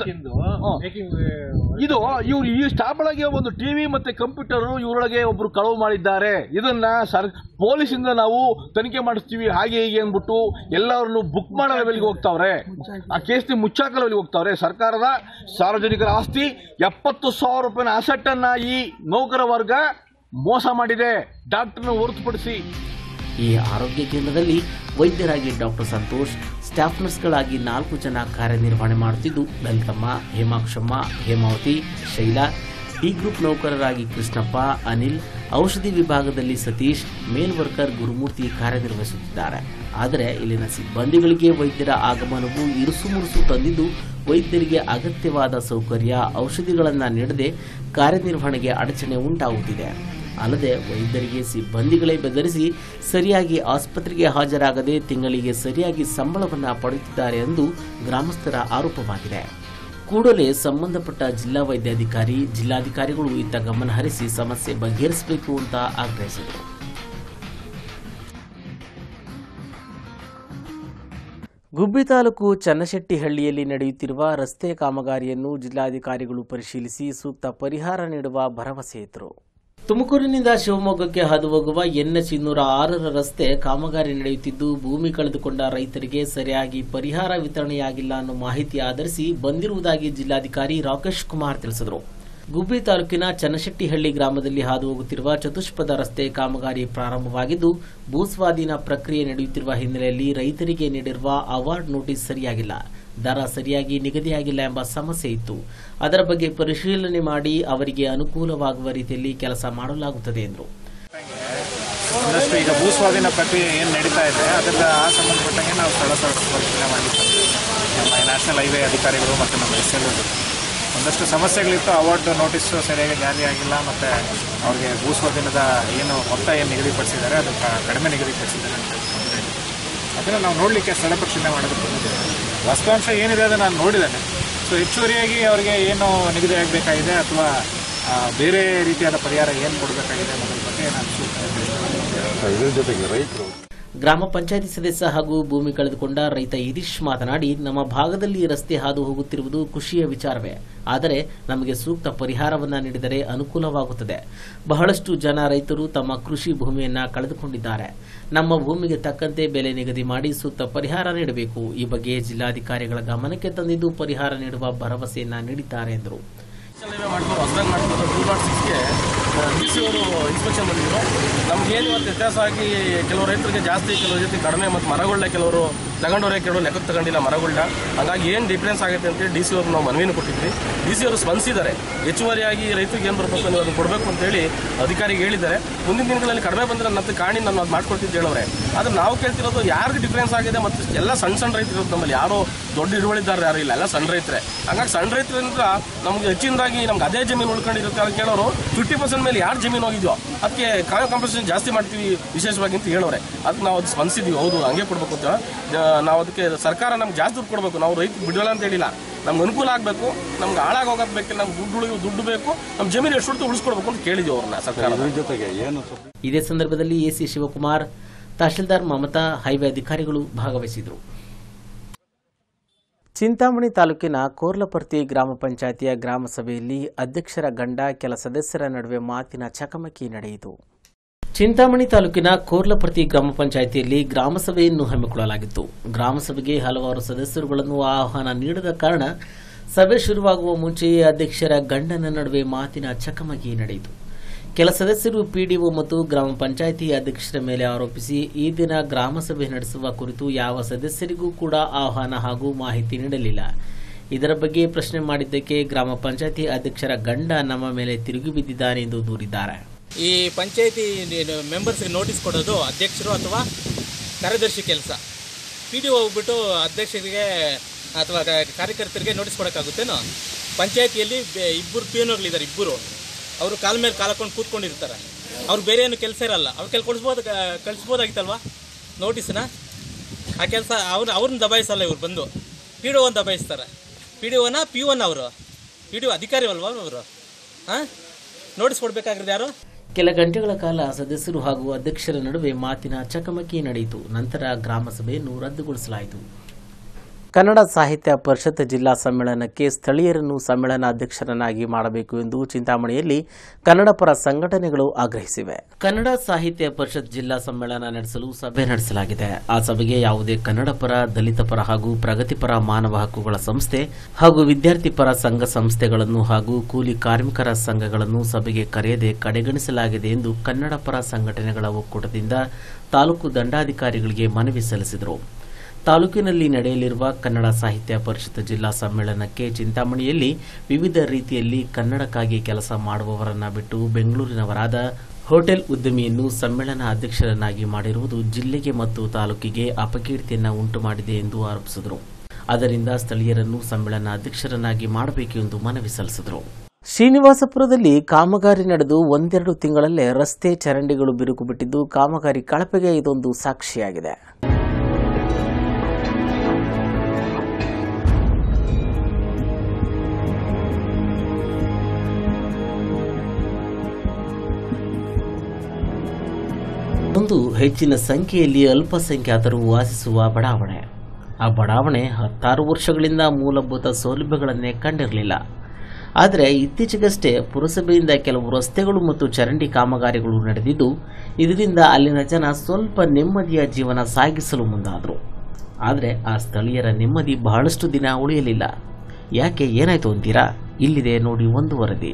ಇದು ಇವ್ರು ಈ ಸ್ಟಾಪ್ ಒಳಗೆ ಒಂದು ಟಿವಿ ಮತ್ತೆ ಕಂಪ್ಯೂಟರ್ ಇವರೊಳಗೆ ಒಬ್ರು ಕಳವು ಮಾಡಿದ್ದಾರೆ. ಇದನ್ನ ಪೊಲೀಸಿಂದ ನಾವು ತನಿಖೆ ಮಾಡಿಸ್ತೀವಿ ಹಾಗೆ ಹೀಗೆ ಅಂದ್ಬಿಟ್ಟು ಎಲ್ಲರನ್ನು ಬುಕ್ ಮಾಡೋ ಲೆವೆಲ್ಗೆ ಹೋಗ್ತಾವ್ರೆ. ಆ ಕೇಸ್ನ ಮುಚ್ಚಾಕ ಲೆವೆಲ್ಗೆ ಹೋಗ್ತಾವ್ರೆ. ಸರ್ಕಾರದ ಸಾರ್ವಜನಿಕರ ಆಸ್ತಿ 70,000 ರೂಪಾಯಿನ ಅಸೆಟ್ ಅನ್ನ ಈ ನೌಕರ ವರ್ಗ ಮೋಸ ಮಾಡಿದೆ, ಡಾಕ್ಟರ್ನ ಹೊರತುಪಡಿಸಿ. ಈ ಆರೋಗ್ಯ ಕೇಂದ್ರದಲ್ಲಿ ವೈದ್ಯರಾಗಿ ಡಾಕ್ಟರ್ ಸಂತೋಷ್, ಸ್ಟಾಫ್ ನರ್ಸ್ಗಳಾಗಿ 4 ಜನ ಕಾರ್ಯನಿರ್ವಹಣೆ ಮಾಡುತ್ತಿದ್ದು, ಲಲಿತಮ್ಮ, ಹೇಮಾಕ್ಷಮ್ಮ, ಹೇಮಾವತಿ, ಶೈಲಾ, ಡಿ ಗ್ರೂಪ್ ನೌಕರರಾಗಿ ಕೃಷ್ಣಪ್ಪ, ಅನಿಲ್, ಔಷಧಿ ವಿಭಾಗದಲ್ಲಿ ಸತೀಶ್, ಮೇಲ್ ವರ್ಕರ್ ಗುರುಮೂರ್ತಿ ಕಾರ್ಯನಿರ್ವಹಿಸುತ್ತಿದ್ದಾರೆ. ಆದರೆ ಇಲ್ಲಿನ ಸಿಬ್ಬಂದಿಗಳಿಗೆ ವೈದ್ಯರ ಆಗಮನವು ಇರುಸು ಮುರುಸು ತಂದಿದ್ದು ವೈದ್ಯರಿಗೆ ಅಗತ್ಯವಾದ ಸೌಕರ್ಯ ಔಷಧಿಗಳನ್ನು ನೀಡದೆ ಕಾರ್ಯನಿರ್ವಹಣೆಗೆ ಅಡಚಣೆ ಉಂಟಾಗುತ್ತಿದೆ. ಅಲ್ಲದೆ ವೈದ್ಯರಿಗೆ ಸಿಬ್ಬಂದಿಗಳೇ ಬೆದರಿಸಿ ಸರಿಯಾಗಿ ಆಸ್ಪತ್ರೆಗೆ ಹಾಜರಾಗದೆ ತಿಂಗಳಿಗೆ ಸರಿಯಾಗಿ ಸಂಬಳವನ್ನು ಪಡೆಯುತ್ತಿದ್ದಾರೆ ಎಂದು ಗ್ರಾಮಸ್ಥರ ಆರೋಪವಾಗಿದೆ. ಕೂಡಲೇ ಸಂಬಂಧಪಟ್ಟ ಜಿಲ್ಲಾ ವೈದ್ಯಾಧಿಕಾರಿ, ಜಿಲ್ಲಾಧಿಕಾರಿಗಳು ಇತ್ತ ಗಮನ ಹರಿಸಿ ಸಮಸ್ಯೆ ಬಗೆಹರಿಸಬೇಕು ಅಂತ ಆಗ್ರಹಿಸಿದರು. ಗುಬ್ಬಿ ತಾಲೂಕು ಚನ್ನಶೆಟ್ಟಿಹಳ್ಳಿಯಲ್ಲಿ ನಡೆಯುತ್ತಿರುವ ರಸ್ತೆ ಕಾಮಗಾರಿಯನ್ನು ಜಿಲ್ಲಾಧಿಕಾರಿಗಳು ಪರಿಶೀಲಿಸಿ ಸೂಕ್ತ ಪರಿಹಾರ ನೀಡುವ ಭರವಸೆ ಇದ್ದರು. ತುಮಕೂರಿನಿಂದ ಶಿವಮೊಗ್ಗಕ್ಕೆ ಹಾದು ಹೋಗುವ NH 206 ರಸ್ತೆ ಕಾಮಗಾರಿ ನಡೆಯುತ್ತಿದ್ದು ಭೂಮಿ ಕಳೆದುಕೊಂಡ ರೈತರಿಗೆ ಸರಿಯಾಗಿ ಪರಿಹಾರ ವಿತರಣೆಯಾಗಿಲ್ಲ ಅನ್ನೋ ಮಾಹಿತಿ ಆಧರಿಸಿ ಬಂದಿರುವುದಾಗಿ ಜಿಲ್ಲಾಧಿಕಾರಿ ರಾಕೇಶ್ ಕುಮಾರ್ ತಿಳಿಸಿದರು. ಗುಬ್ಬಿ ತಾಲೂಕಿನ ಚನ್ನಶೆಟ್ಟಿಹಳ್ಳಿ ಗ್ರಾಮದಲ್ಲಿ ಹಾದು ಹೋಗುತ್ತಿರುವ ಚತುಷ್ಪಥ ರಸ್ತೆ ಕಾಮಗಾರಿ ಪ್ರಾರಂಭವಾಗಿದ್ದು ಭೂಸ್ವಾಧೀನ ಪ್ರಕ್ರಿಯೆ ನಡೆಯುತ್ತಿರುವ ಹಿನ್ನೆಲೆಯಲ್ಲಿ ರೈತರಿಗೆ ನೀಡಿರುವ ಅವಾರ್ಡ್ ನೋಟಿಸ್ ಸರಿಯಾಗಿಲ್ಲ, ದರ ಸರಿಯಾಗಿ ನಿಗದಿಯಾಗಿಲ್ಲ ಎಂಬ ಸಮಸ್ಯೆ ಇತ್ತು. ಅದರ ಬಗ್ಗೆ ಪರಿಶೀಲನೆ ಮಾಡಿ ಅವರಿಗೆ ಅನುಕೂಲವಾಗುವ ರೀತಿಯಲ್ಲಿ ಕೆಲಸ ಮಾಡಲಾಗುತ್ತದೆ ಎಂದರು. ಒಂದಷ್ಟು ಈಗ ಭೂಸ್ವಾಧೀನ ಪ್ರಕ್ರಿಯೆ ಏನು ನಡೀತಾ ಇದೆ ಅದರ ಸಂಬಂಧಪಟ್ಟಂಗೆ ನಾವು ಸ್ಥಳ ಪರಿಶೀಲನೆ ಮಾಡಿದ್ದೀವಿ. ನಮ್ಮ ನ್ಯಾಷನಲ್ ಹೈವೇ ಅಧಿಕಾರಿಗಳು ಮತ್ತು ನಮ್ಮ SLO ಒಂದಷ್ಟು ಸಮಸ್ಯೆಗಳಿತ್ತು. ಅವಾರ್ಡ್ ನೋಟಿಸು ಸರಿಯಾಗಿ ಜಾರಿ ಆಗಿಲ್ಲ ಮತ್ತು ಅವ್ರಿಗೆ ಭೂಸ್ವಾಧೀನದ ಏನು ಮೊತ್ತ ಏನು ನಿಗದಿಪಡಿಸಿದ್ದಾರೆ ಅದು ಕಡಿಮೆ ನಿಗದಿಪಡಿಸಿದ್ದಾರೆ ಅಂತ ಅದನ್ನು ನಾವು ನೋಡಲಿಕ್ಕೆ ಸ್ಥಳ ಪರಿಶೀಲನೆ ಮಾಡೋದಕ್ಕೆ ಬಂದಿದ್ದೇವೆ. ವಾಸ್ತವಾಂಶ ಏನಿದೆ ಅದನ್ನು ನಾನು ನೋಡಿದ್ದೇನೆ. ಸೊ ಹೆಚ್ಚುವರಿಯಾಗಿ ಅವರಿಗೆ ಏನು ನಿಗದಿ ಆಗಬೇಕಾಗಿದೆ ಅಥವಾ ಬೇರೆ ರೀತಿಯಾದ ಪರಿಹಾರ ಏನು ಕೊಡಬೇಕಾಗಿದೆ ಅನ್ನೋದ್ರ ಬಗ್ಗೆ ನಾನು ಇದರ ಜೊತೆಗೆ ರೈತರು ಗ್ರಾಮ ಪಂಚಾಯಿತಿ ಸದಸ್ಯ ಹಾಗೂ ಭೂಮಿ ಕಳೆದುಕೊಂಡ ರೈತ ಇದೀಶ್ ಮಾತನಾಡಿ, ನಮ್ಮ ಭಾಗದಲ್ಲಿ ರಸ್ತೆ ಹಾದು ಹೋಗುತ್ತಿರುವುದು ಖುಷಿಯ ವಿಚಾರವೇ, ಆದರೆ ನಮಗೆ ಸೂಕ್ತ ಪರಿಹಾರವನ್ನು ನೀಡಿದರೆ ಅನುಕೂಲವಾಗುತ್ತದೆ. ಬಹಳಷ್ಟು ಜನ ರೈತರು ತಮ್ಮ ಕೃಷಿ ಭೂಮಿಯನ್ನು ಕಳೆದುಕೊಂಡಿದ್ದಾರೆ. ನಮ್ಮ ಭೂಮಿಗೆ ತಕ್ಕಂತೆ ಬೆಲೆ ನಿಗದಿ ಮಾಡಿ ಸೂಕ್ತ ಪರಿಹಾರ ನೀಡಬೇಕು. ಈ ಬಗ್ಗೆ ಜಿಲ್ಲಾಧಿಕಾರಿಗಳ ಗಮನಕ್ಕೆ ತಂದಿದ್ದು ಪರಿಹಾರ ನೀಡುವ ಭರವಸೆಯನ್ನ ನೀಡಿದ್ದಾರೆ ಎಂದರು. ಇನ್ಸ್ಪೆಕ್ಷನ್ ಬಂದಿದ್ರು. ನಮ್ಗೇನು ಇವತ್ತು ವ್ಯತ್ಯಾಸ ಆಗಿ ಕೆಲವು ರೈತರಿಗೆ ಜಾಸ್ತಿ, ಕೆಲವು ಜೊತೆ ಕಡಿಮೆ, ಮತ್ತು ಮರಗಳನ್ನ ಕೆಲವರು ತಗೊಂಡವ್ರೆ, ಕೆಲವರು ಲೆಕ್ಕಕ್ಕೆ ತಗೊಂಡಿಲ್ಲ ಮರಗಳನ್ನ. ಹಾಗಾಗಿ ಏನು ಡಿಫ್ರೆನ್ಸ್ ಆಗುತ್ತೆ ಅಂತೇಳಿ DC ಅವ್ರಿಗೆ ನಾವು ಮನವಿಯನ್ನು ಕೊಟ್ಟಿದ್ವಿ. DC ಅವರು ಸ್ಪಂದಿಸಿದ್ದಾರೆ. ಹೆಚ್ಚುವರಿಯಾಗಿ ರೈತರಿಗೆ ಏನು ಬರಬೇಕು ನೀವು ಅದನ್ನು ಕೊಡಬೇಕು ಅಂತೇಳಿ ಅಧಿಕಾರಿಗೆ ಹೇಳಿದ್ದಾರೆ. ಮುಂದಿನ ದಿನಗಳಲ್ಲಿ ಕಡಿಮೆ ಬಂದರೆ ನನ್ನ ಕಾಣಿ ನಾನು ಅದು ಮಾಡ್ಕೊಡ್ತಿದ್ದು ಹೇಳೋರೆ. ಆದರೆ ನಾವು ಕೇಳ್ತಿರೋದು ಯಾರಿಗೆ ಡಿಫ್ರೆನ್ಸ್ ಆಗಿದೆ, ಮತ್ತು ಎಲ್ಲ ಸಣ್ಣ ರೈತರು ಇರೋದು ನಮ್ಮಲ್ಲಿ. ಯಾರೋ ದೊಡ್ಡ ಹಿಡುವಳಿದಾರ ಯಾರು ಇಲ್ಲ, ಎಲ್ಲ ಸಣ್ಣ ರೈತರೇ. ಹಾಗಾಗಿ ಸಣ್ಣ ರೈತರಿಂದ ನಮ್ಗೆ ಹೆಚ್ಚಿನದಾಗಿ ನಮ್ಗೆ ಅದೇ ಜಮೀನು ಉಳ್ಕೊಂಡಿರುತ್ತೆ ಅಂತ ಕೇಳೋರು 50% ಮೇಲೆ ಯಾರು ಜಮೀನು ಹೋಗಿದ್ಯೋ ಅದಕ್ಕೆ ಕಾಂಪನ್ಸೇಷನ್ ಜಾಸ್ತಿ ಮಾಡ್ತೀವಿ ವಿಶೇಷವಾಗಿ ಅಂತ ಹೇಳೋರೆ. ಅದಕ್ಕೆ ನಾವು ಅದು ಸ್ಪಂದಿಸಿದ್ವಿ. ಹೌದು ಹಂಗೆ ಕೊಡಬೇಕು ಅಂತ ನಾವು ಅದಕ್ಕೆ ಸರ್ಕಾರ ನಮ್ಗೆ ಜಾಸ್ತಿ ದುಡ್ಡು ಕೊಡಬೇಕು. ನಾವು ರೈತ ಬಿಡೋಲ್ಲ ಅಂತ ಹೇಳಿಲ್ಲ. ನಮ್ಗೆ ಅನುಕೂಲ ಆಗಬೇಕು, ನಮ್ಗೆ ಹಾಳಾಗಿ ಹೋಗೋದು ಬೇಕಿಲ್ಲ, ನಮ್ಗೆ ದುಡ್ಡು ಬೇಕು, ನಮ್ಮ ಜಮೀನು ಎಷ್ಟು ಉಳಿಸ್ಕೊಡ್ಬೇಕು ಅಂತ ಕೇಳಿದ್ವಿ ಅವ್ರನ್ನ ಸರ್ಕಾರ ಜೊತೆಗೆ. ಇದೇ ಸಂದರ್ಭದಲ್ಲಿ AC ಶಿವಕುಮಾರ್, ತಹಶೀಲ್ದಾರ್ ಮಮತಾ, ಹೈವೇ ಅಧಿಕಾರಿಗಳು ಭಾಗವಹಿಸಿದರು. ಚಿಂತಾಮಣಿ ತಾಲೂಕಿನ ಕೋರ್ಲಪರ್ತಿ ಗ್ರಾಮ ಪಂಚಾಯಿತಿಯ ಗ್ರಾಮ ಸಭೆಯಲ್ಲಿ ಅಧ್ಯಕ್ಷರ ಗಂಡ ಕೆಲ ಸದಸ್ಯರ ನಡುವೆ ಮಾತಿನ ಚಕಮಕಿ ನಡೆಯಿತು. ಚಿಂತಾಮಣಿ ತಾಲೂಕಿನ ಕೋರ್ಲಪರ್ತಿ ಗ್ರಾಮ ಪಂಚಾಯಿತಿಯಲ್ಲಿ ಗ್ರಾಮ ಸಭೆಯನ್ನು ಹಮ್ಮಿಕೊಳ್ಳಲಾಗಿತ್ತು. ಗ್ರಾಮ ಸಭೆಗೆ ಹಲವಾರು ಸದಸ್ಯರುಗಳನ್ನು ಆಹ್ವಾನ ನೀಡದ ಕಾರಣ ಸಭೆ ಶುರುವಾಗುವ ಮುಂಚೆಯೇ ಅಧ್ಯಕ್ಷರ ಗಂಡನ ನಡುವೆ ಮಾತಿನ ಚಕಮಕಿ ನಡೆಯಿತು. ಕೆಲ ಸದಸ್ಯರು PDO ಮತ್ತು ಗ್ರಾಮ ಪಂಚಾಯಿತಿ ಅಧ್ಯಕ್ಷರ ಮೇಲೆ ಆರೋಪಿಸಿ ಈ ದಿನ ಗ್ರಾಮ ಸಭೆ ನಡೆಸುವ ಕುರಿತು ಯಾವ ಸದಸ್ಯರಿಗೂ ಕೂಡ ಆಹ್ವಾನ ಹಾಗೂ ಮಾಹಿತಿ ನೀಡಲಿಲ್ಲ. ಇದರ ಬಗ್ಗೆ ಪ್ರಶ್ನೆ ಮಾಡಿದ್ದಕ್ಕೆ ಗ್ರಾಮ ಪಂಚಾಯಿತಿ ಅಧ್ಯಕ್ಷರ ಗಂಡ ನಮ್ಮ ಮೇಲೆ ತಿರುಗಿ ಬಿದ್ದಿದ್ದಾನೆ ಎಂದು ದೂರಿದ್ದಾರೆ. ಈ ಪಂಚಾಯಿತಿ ಮೆಂಬರ್ಸ್ಗೆ ನೋಟಿಸ್ ಕೊಡೋದು ಅಧ್ಯಕ್ಷರು ಅಥವಾ ಕಾರ್ಯದರ್ಶಿ ಕೆಲಸ. PDO ಹೋಗ್ಬಿಟ್ಟು ಅಧ್ಯಕ್ಷರಿಗೆ ಅಥವಾ ಕಾರ್ಯಕರ್ತರಿಗೆ ನೋಟಿಸ್ ಕೊಡೋಕ್ಕಾಗುತ್ತೇನೋ? ಪಂಚಾಯಿತಿಯಲ್ಲಿ ಇಬ್ಬರು ಪಿಯೋನ್ಗಳಿದ್ದಾರೆ, ಇಬ್ಬರು ಅವರು ಕಾಲ ಮೇಲೆ ಕಾಲ ಹಾಕೊಂಡು ಕೂತ್ಕೊಂಡಿರ್ತಾರೆ. ಅವ್ರು ಬೇರೆ ಏನು ಕೆಲಸ ಇರಲ್ಲ. ಅವ್ರ ಕಳಿಸ್ಬೋದಾಗಿತ್ತಲ್ವಾ ನೋಟಿಸ್ನ? ಆ ಕೆಲಸ ಅವ್ರನ್ನ ದಬಾಯಿಸಲ್ಲ. ಇವ್ರು ಬಂದು PDOನ ದಬಾಯಿಸ್ತಾರೆ. PDOನ POನ ಅವರು PDO ಅಧಿಕಾರಿ ಅಲ್ವಾ ಅವರು? ನೋಟಿಸ್ ಕೊಡಬೇಕಾಗಿರೋದು ಯಾರು? ಕೆಲ ಗಂಟೆಗಳ ಕಾಲ ಸದಸ್ಯರು ಹಾಗೂ ಅಧ್ಯಕ್ಷರ ನಡುವೆ ಮಾತಿನ ಚಕಮಕಿ ನಡೆಯಿತು. ನಂತರ ಗ್ರಾಮ ಸಭೆಯನ್ನು ರದ್ದುಗೊಳಿಸಲಾಯಿತು. ಕನ್ನಡ ಸಾಹಿತ್ಯ ಪರಿಷತ್ ಜಿಲ್ಲಾ ಸಮ್ಮೇಳನಕ್ಕೆ ಸ್ಥಳೀಯರನ್ನು ಸಮ್ಮೇಳನಾಧ್ಯಕ್ಷರನ್ನಾಗಿ ಮಾಡಬೇಕು ಎಂದು ಚಿಂತಾಮಣಿಯಲ್ಲಿ ಕನ್ನಡ ಪರ ಸಂಘಟನೆಗಳು ಆಗ್ರಹಿಸಿವೆ. ಕನ್ನಡ ಸಾಹಿತ್ಯ ಪರಿಷತ್ ಜಿಲ್ಲಾ ಸಮ್ಮೇಳನ ನಡೆಸಲು ಸಭೆ ನಡೆಸಲಾಗಿದೆ. ಆ ಸಭೆಗೆ ಯಾವುದೇ ಕನ್ನಡ ಪರ, ದಲಿತ ಪರ ಹಾಗೂ ಪ್ರಗತಿಪರ ಮಾನವ ಹಕ್ಕುಗಳ ಸಂಸ್ಥೆ ಹಾಗೂ ವಿದ್ಯಾರ್ಥಿ ಪರ ಸಂಘ ಸಂಸ್ಥೆಗಳನ್ನು ಹಾಗೂ ಕೂಲಿ ಕಾರ್ಮಿಕರ ಸಂಘಗಳನ್ನು ಸಭೆಗೆ ಕರೆಯದೆ ಕಡೆಗಣಿಸಲಾಗಿದೆ ಎಂದು ಕನ್ನಡ ಪರ ಸಂಘಟನೆಗಳ ಒಕ್ಕೂಟದಿಂದ ತಾಲೂಕು ದಂಡಾಧಿಕಾರಿಗಳಿಗೆ ಮನವಿ ಸಲ್ಲಿಸಿದರು. ತಾಲೂಕಿನಲ್ಲಿ ನಡೆಯಲಿರುವ ಕನ್ನಡ ಸಾಹಿತ್ಯ ಪರಿಷತ್ ಜಿಲ್ಲಾ ಸಮ್ಮೇಳನಕ್ಕೆ ಚಿಂತಾಮಣಿಯಲ್ಲಿ ವಿವಿಧ ರೀತಿಯಲ್ಲಿ ಕನ್ನಡಕ್ಕಾಗಿ ಕೆಲಸ ಮಾಡುವವರನ್ನ ಬಿಟ್ಟು ಬೆಂಗಳೂರಿನವರಾದ ಹೋಟೆಲ್ ಉದ್ಯಮಿಯನ್ನು ಸಮ್ಮೇಳನ ಅಧ್ಯಕ್ಷರನ್ನಾಗಿ ಮಾಡಿರುವುದು ಜಿಲ್ಲೆಗೆ ಮತ್ತು ತಾಲೂಕಿಗೆ ಅಪಕೀರ್ತಿಯನ್ನು ಉಂಟು ಮಾಡಿದೆ ಎಂದು ಆರೋಪಿಸಿದರು. ಅದರಿಂದ ಸ್ಥಳೀಯರನ್ನು ಸಮ್ಮೇಳನಾಧ್ಯಕ್ಷರನ್ನಾಗಿ ಮಾಡಬೇಕು ಎಂದು ಮನವಿ ಸಲ್ಲಿಸಿದರು. ಶ್ರೀನಿವಾಸಪುರದಲ್ಲಿ ಕಾಮಗಾರಿ ನಡೆದು ಒಂದೆರಡು ತಿಂಗಳಲ್ಲೇ ರಸ್ತೆ ಚರಂಡಿಗಳು ಬಿರುಕು ಬಿಟ್ಟಿದ್ದು ಕಾಮಗಾರಿ ಕಳಪೆಗೆ ಇದೊಂದು ಸಾಕ್ಷಿಯಾಗಿದೆ. ಒಂದು ಹೆಚ್ಚಿನ ಸಂಖ್ಯೆಯಲ್ಲಿ ಅಲ್ಪಸಂಖ್ಯಾತರು ವಾಸಿಸುವ ಬಡಾವಣೆ. ಆ ಬಡಾವಣೆ 16 ವರ್ಷಗಳಿಂದ ಮೂಲಭೂತ ಸೌಲಭ್ಯಗಳನ್ನೇ ಕಂಡಿರಲಿಲ್ಲ. ಆದರೆ ಇತ್ತೀಚೆಗಷ್ಟೇ ಪುರಸಭೆಯಿಂದ ಕೆಲವು ರಸ್ತೆಗಳು ಮತ್ತು ಚರಂಡಿ ಕಾಮಗಾರಿಗಳು ನಡೆದಿದ್ದು ಇದರಿಂದ ಅಲ್ಲಿನ ಜನ ಸ್ವಲ್ಪ ನೆಮ್ಮದಿಯ ಜೀವನ ಸಾಗಿಸಲು ಮುಂದಾದರು. ಆದರೆ ಆ ಸ್ಥಳೀಯರ ನೆಮ್ಮದಿ ಬಹಳಷ್ಟು ದಿನ ಉಳಿಯಲಿಲ್ಲ. ಯಾಕೆ, ಏನಾಯ್ತು ಅಂತೀರಾ? ಇಲ್ಲಿದೆ ನೋಡಿ ಒಂದು ವರದಿ.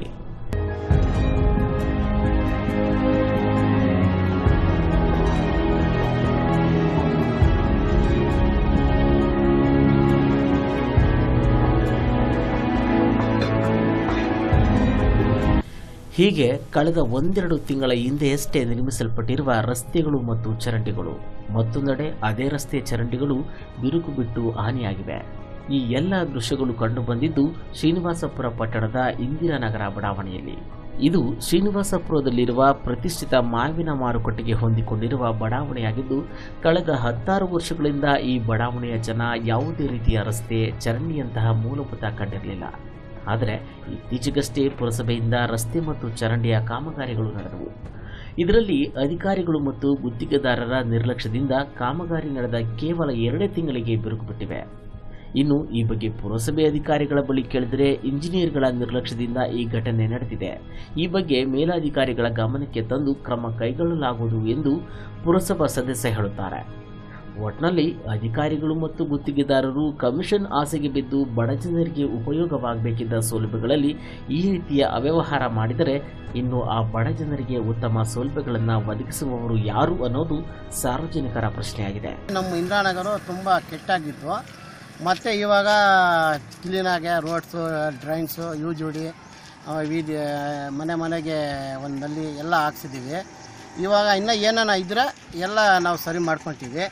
ಹೀಗೆ ಕಳೆದ ಒಂದೆರಡು ತಿಂಗಳ ಹಿಂದೆಯಷ್ಟೇ ನಿರ್ಮಿಸಲ್ಪಟ್ಟಿರುವ ರಸ್ತೆಗಳು ಮತ್ತು ಚರಂಡಿಗಳು, ಮತ್ತೊಂದೆಡೆ ಅದೇ ರಸ್ತೆ ಚರಂಡಿಗಳು ಬಿರುಕು ಬಿಟ್ಟು ಹಾನಿಯಾಗಿವೆ. ಈ ಎಲ್ಲ ದೃಶ್ಯಗಳು ಕಂಡುಬಂದಿದ್ದು ಶ್ರೀನಿವಾಸಪುರ ಪಟ್ಟಣದ ಇಂದಿರಾನಗರ ಬಡಾವಣೆಯಲ್ಲಿ. ಇದು ಶ್ರೀನಿವಾಸಪುರದಲ್ಲಿರುವ ಪ್ರತಿಷ್ಠಿತ ಮಾವಿನ ಮಾರುಕಟ್ಟೆಗೆ ಹೊಂದಿಕೊಂಡಿರುವ ಬಡಾವಣೆಯಾಗಿದ್ದು ಕಳೆದ 16 ವರ್ಷಗಳಿಂದ ಈ ಬಡಾವಣೆಯ ಜನ ಯಾವುದೇ ರೀತಿಯ ರಸ್ತೆ, ಚರಂಡಿಯಂತಹ ಮೂಲಭೂತ ಕಂಡಿರಲಿಲ್ಲ. ಆದರೆ ಇತ್ತೀಚೆಗಷ್ಟೇ ಪುರಸಭೆಯಿಂದ ರಸ್ತೆ ಮತ್ತು ಚರಂಡಿಯ ಕಾಮಗಾರಿಗಳು ನಡೆದವು. ಇದರಲ್ಲಿ ಅಧಿಕಾರಿಗಳು ಮತ್ತು ಗುತ್ತಿಗೆದಾರರ ನಿರ್ಲಕ್ಷ್ಯದಿಂದ ಕಾಮಗಾರಿ ನಡೆದ ಕೇವಲ 2 ತಿಂಗಳಿಗೆ ಬಿರುಕು ಬಿಟ್ಟಿವೆ. ಇನ್ನು ಈ ಬಗ್ಗೆ ಪುರಸಭೆ ಅಧಿಕಾರಿಗಳ ಬಳಿ ಕೇಳಿದರೆ ಇಂಜಿನಿಯರ್ಗಳ ನಿರ್ಲಕ್ಷ್ಯದಿಂದ ಈ ಘಟನೆ ನಡೆದಿದೆ. ಈ ಬಗ್ಗೆ ಮೇಲಾಧಿಕಾರಿಗಳ ಗಮನಕ್ಕೆ ತಂದು ಕ್ರಮ ಕೈಗೊಳ್ಳಲಾಗುವುದು ಎಂದು ಪುರಸಭಾ ಸದಸ್ಯ ಹೇಳುತ್ತಾರೆ. ಒಟ್ನಲ್ಲಿ ಅಧಿಕಾರಿಗಳು ಮತ್ತು ಗುತ್ತಿಗೆದಾರರು ಕಮಿಷನ್ ಆಸೆಗೆ ಬಿದ್ದು ಬಡಜನರಿಗೆ ಉಪಯೋಗವಾಗಬೇಕಿದ್ದ ಸೌಲಭ್ಯಗಳಲ್ಲಿ ಈ ರೀತಿಯ ಅವ್ಯವಹಾರ ಮಾಡಿದರೆ ಇನ್ನು ಆ ಬಡಜನರಿಗೆ ಉತ್ತಮ ಸೌಲಭ್ಯಗಳನ್ನು ಒದಗಿಸುವವರು ಯಾರು ಅನ್ನೋದು ಸಾರ್ವಜನಿಕರ ಪ್ರಶ್ನೆಯಾಗಿದೆ. ನಮ್ಮ ಇಂದಿರಾನಗರ ತುಂಬ ಕೆಟ್ಟಾಗಿತ್ತು. ಮತ್ತು ಇವಾಗ ಕ್ಲೀನಾಗೆ ರೋಡ್ಸು, ಡ್ರೈನ್ಸು, ಯೂಜುಡಿ, ವೀದಿ, ಮನೆಗೆ ಒಂದು ನಲ್ಲಿ ಎಲ್ಲ ಹಾಕ್ಸಿದ್ದೀವಿ. ಇವಾಗ ಇನ್ನೂ ಏನಾನ ಇದ್ದರೆ ಎಲ್ಲ ನಾವು ಸರಿ ಮಾಡ್ಕೊತೀವಿ.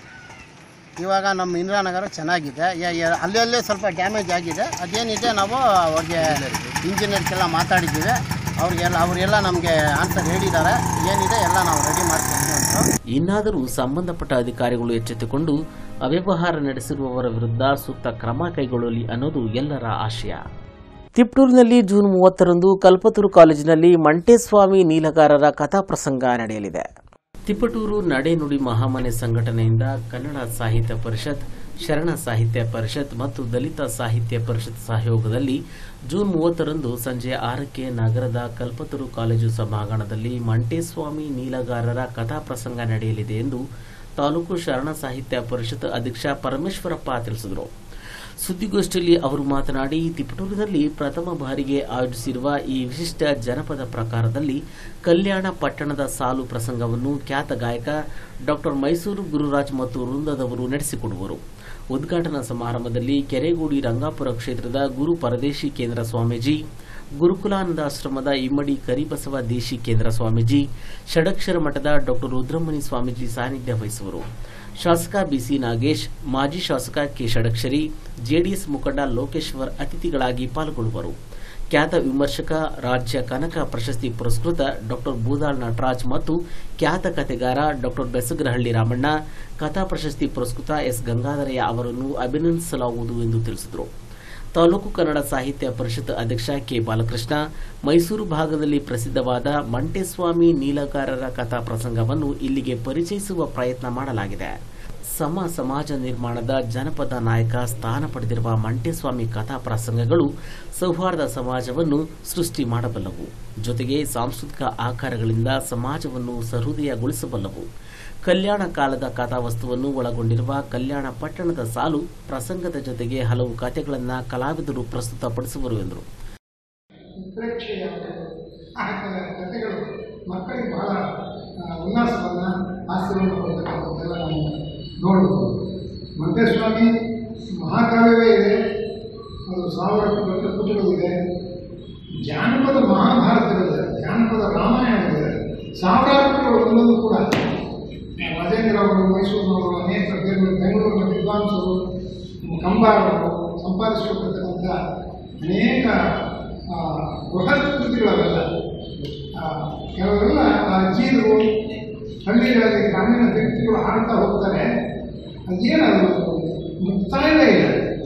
ಇವಾಗ ನಮ್ಮ ಇಂದಿರಾನಗರ ಚೆನ್ನಾಗಿದೆ. ಅಲ್ಲೇ ಸ್ವಲ್ಪ ಡ್ಯಾಮೇಜ್ ಆಗಿದೆ. ಅದೇನಿದೆ ನಾವು ಅವ್ರಿಗೆ ಇಂಜಿನಿಯರ್ಗೆಲ್ಲ ಮಾತಾಡಿದ್ದೀವಿ. ಅವರೆಲ್ಲ ನಮಗೆ ಆನ್ಸರ್ ಹೇಳಿದ್ದಾರೆ. ಏನಿದೆ ಎಲ್ಲ ನಾವು ರೆಡಿ ಮಾಡ್ಕೊತೀವಿ ಅಂತ. ಇನ್ನಾದರೂ ಸಂಬಂಧಪಟ್ಟ ಅಧಿಕಾರಿಗಳು ಎಚ್ಚೆತ್ತುಕೊಂಡು ಅವ್ಯವಹಾರ ನಡೆಸಿರುವವರ ವಿರುದ್ಧ ಸೂಕ್ತ ಕ್ರಮ ಕೈಗೊಳ್ಳಲಿ ಅನ್ನೋದು ಎಲ್ಲರ ಆಶಯ. ತಿಪಟೂರಿನಲ್ಲಿ ಜೂನ್ 30ರಂದು ಕಲ್ಪತರು ಕಾಲೇಜಿನಲ್ಲಿ ಮಂಟೇಸ್ವಾಮಿ ನೀಲಗಾರರ ಕಥಾಪ್ರಸಂಗ ನಡೆಯಲಿದೆ. ತಿಪಟೂರು ನಡೆನುಡಿ ಮಹಾಮನೆ ಸಂಘಟನೆಯಿಂದ ಕನ್ನಡ ಸಾಹಿತ್ಯ ಪರಿಷತ್, ಶರಣ ಸಾಹಿತ್ಯ ಪರಿಷತ್ ಮತ್ತು ದಲಿತ ಸಾಹಿತ್ಯ ಪರಿಷತ್ ಸಹಯೋಗದಲ್ಲಿ ಜೂನ್ 30ರಂದು ಸಂಜೆ 6ಕ್ಕೆ ನಗರದ ಕಲ್ಪತರು ಕಾಲೇಜು ಸಭಾಂಗಣದಲ್ಲಿ ಮಂಟೇಸ್ವಾಮಿ ನೀಲಗಾರರ ಕಥಾಪ್ರಸಂಗ ನಡೆಯಲಿದೆ ಎಂದು ತಾಲೂಕು ಶರಣ ಸಾಹಿತ್ಯ ಪರಿಷತ್ ಅಧ್ಯಕ್ಷ ಪರಮೇಶ್ವರಪ್ಪ ತಿಳಿಸಿದರು. ಸುದ್ದಿಗೋಷ್ಠಿಯಲ್ಲಿ ಅವರು ಮಾತನಾಡಿ, ತಿಪಟೂರಿನಲ್ಲಿ ಪ್ರಥಮ ಬಾರಿಗೆ ಆಯೋಜಿಸಿರುವ ಈ ವಿಶಿಷ್ಟ ಜನಪದ ಪ್ರಕಾರದಲ್ಲಿ ಕಲ್ಯಾಣ ಪಟ್ಟಣದ ಸಾಲು ಪ್ರಸಂಗವನ್ನು ಖ್ಯಾತ ಗಾಯಕ ಡಾಕ್ಟರ್ ಮೈಸೂರು ಗುರುರಾಜ್ ಮತ್ತು ವೃಂದದವರು ನಡೆಸಿಕೊಡುವರು. ಉದ್ಘಾಟನಾ ಸಮಾರಂಭದಲ್ಲಿ ಕೆರೆಗೋಡಿ ರಂಗಾಪುರ ಕ್ಷೇತ್ರದ ಗುರು ಪರದೇಶಿ ಕೇಂದ್ರ ಸ್ವಾಮೀಜಿ, ಗುರುಕುಲಾನಂದಾಶ್ರಮದ ಇಮ್ಮಡಿ ಕರಿಬಸವ ದೇಶಿ ಕೇಂದ್ರ ಸ್ವಾಮೀಜಿ, ಷಡಕ್ಷರ ಮಠದ ಡಾಕ್ಟರ್ ರುದ್ರಮುನಿ ಸ್ವಾಮೀಜಿ ಸಾನ್ನಿಧ್ಯ ವಹಿಸುವರು. ಶಾಸಕ ಬಿಸಿ ನಾಗೇಶ್, ಮಾಜಿ ಶಾಸಕ ಕೆ ಷಡಕ್ಷರಿ, ಜೆಡಿಎಸ್ ಮುಖಂಡ ಲೋಕೇಶ್ವರ್ ಅತಿಥಿಗಳಾಗಿ ಪಾಲ್ಗೊಳ್ಳುವರು. ಖ್ಯಾತ ವಿಮರ್ಶಕ, ರಾಜ್ಯ ಕನಕ ಪ್ರಶಸ್ತಿ ಪುರಸ್ಕೃತ ಡಾಕ್ಟರ್ ಬೂದಾಳ್ ನಟರಾಜ್ ಮತ್ತು ಖ್ಯಾತ ಕಥೆಗಾರ ಡಾಕ್ಟರ್ ಬೆಸಗರಹಳ್ಳಿ ರಾಮಣ್ಣ, ಕಥಾ ಪ್ರಶಸ್ತಿ ಪುರಸ್ಕೃತ ಎಸ್ ಗಂಗಾಧರಯ್ಯ ಅವರನ್ನು ಅಭಿನಂದಿಸಲಾಗುವುದು ಎಂದು ತಿಳಿಸಿದರು. ತಾಲೂಕು ಕನ್ನಡ ಸಾಹಿತ್ಯ ಪರಿಷತ್ ಅಧ್ಯಕ್ಷ ಕೆ ಬಾಲಕೃಷ್ಣ, ಮೈಸೂರು ಭಾಗದಲ್ಲಿ ಪ್ರಸಿದ್ಧವಾದ ಮಂಟೇಸ್ವಾಮಿ ನೀಲಗಾರರ ಕಥಾ ಪ್ರಸಂಗವನ್ನು ಇಲ್ಲಿಗೆ ಪರಿಚಯಿಸುವ ಪ್ರಯತ್ನ ಮಾಡಲಾಗಿದೆ. ಸಮಾಜ ನಿರ್ಮಾಣದ ಜನಪದ ನಾಯಕ ಸ್ಥಾನ ಪಡೆದಿರುವ ಮಂಟೇಸ್ವಾಮಿ ಕಥಾ ಪ್ರಸಂಗಗಳು ಸೌಹಾರ್ದ ಸಮಾಜವನ್ನು ಸೃಷ್ಟಿ ಮಾಡಬಲ್ಲವು. ಜೊತೆಗೆ ಸಾಂಸ್ಕೃತಿಕ ಆಕಾರಗಳಿಂದ ಸಮಾಜವನ್ನು ಸಹೃದಯಗೊಳಿಸಬಲ್ಲವು. ಕಲ್ಯಾಣ ಕಾಲದ ಕಥಾವಸ್ತುವನ್ನು ಒಳಗೊಂಡಿರುವ ಕಲ್ಯಾಣ ಪಟ್ಟಣದ ಸಾಲು ಪ್ರಸಂಗದ ಜೊತೆಗೆ ಹಲವು ಕಥೆಗಳನ್ನು ಕಲಾವಿದರು ಪ್ರಸ್ತುತಪಡಿಸುವರು ಎಂದರು. ಕಥೆಗಳು ಮಕ್ಕಳಿಗೆ ಬಹಳ ಉಲ್ಲಾಸವನ್ನ, ಹಾಸ್ಯವನ್ನು ಕೊಡ್ತಕ್ಕಂಥದ್ದೆಲ್ಲ ನಾವು ನೋಡಬಹುದು. ಮಂಟೇಸ್ವಾಮಿ ಮಹಾಕಾವ್ಯವೇ ಇದೆ, ಅದು 1000 ಪುಟಗಳಿದೆ. ಜಾನಪದ ಮಹಾಭಾರತಗಳಿದೆ, ಜಾನಪದ ರಾಮಾಯಣಗಳಿದೆ, 1000 ಪುಟಗಳು ಒಂದೊಂದು ಕೂಡ. ರಾಜೇಂದ್ರ ಅವರು, ಮೈಸೂರಿನವರು, ಅನೇಕ ಬೆಂಗಳೂರಿನ ವಿದ್ವಾಂಸರು, ಕಂಬಾರರು ಸಂಪಾದಿಸಿಕೊಂಡಿರ್ತಕ್ಕಂಥ ಅನೇಕ ಬೃಹತ್ ಕೃತಿಗಳವೆಲ್ಲ. ಕೆಲವರೆಲ್ಲ ಅಜ್ಜಿಯರು ಹಳ್ಳಿಗಳಲ್ಲಿ ಗ್ರಾಮೀಣ ವ್ಯಕ್ತಿಗಳು ಆಡ್ತಾ ಹೋಗ್ತಾರೆ, ಅದೇನದು ಮುಕ್ತಾಯವೇ ಇಲ್ಲ.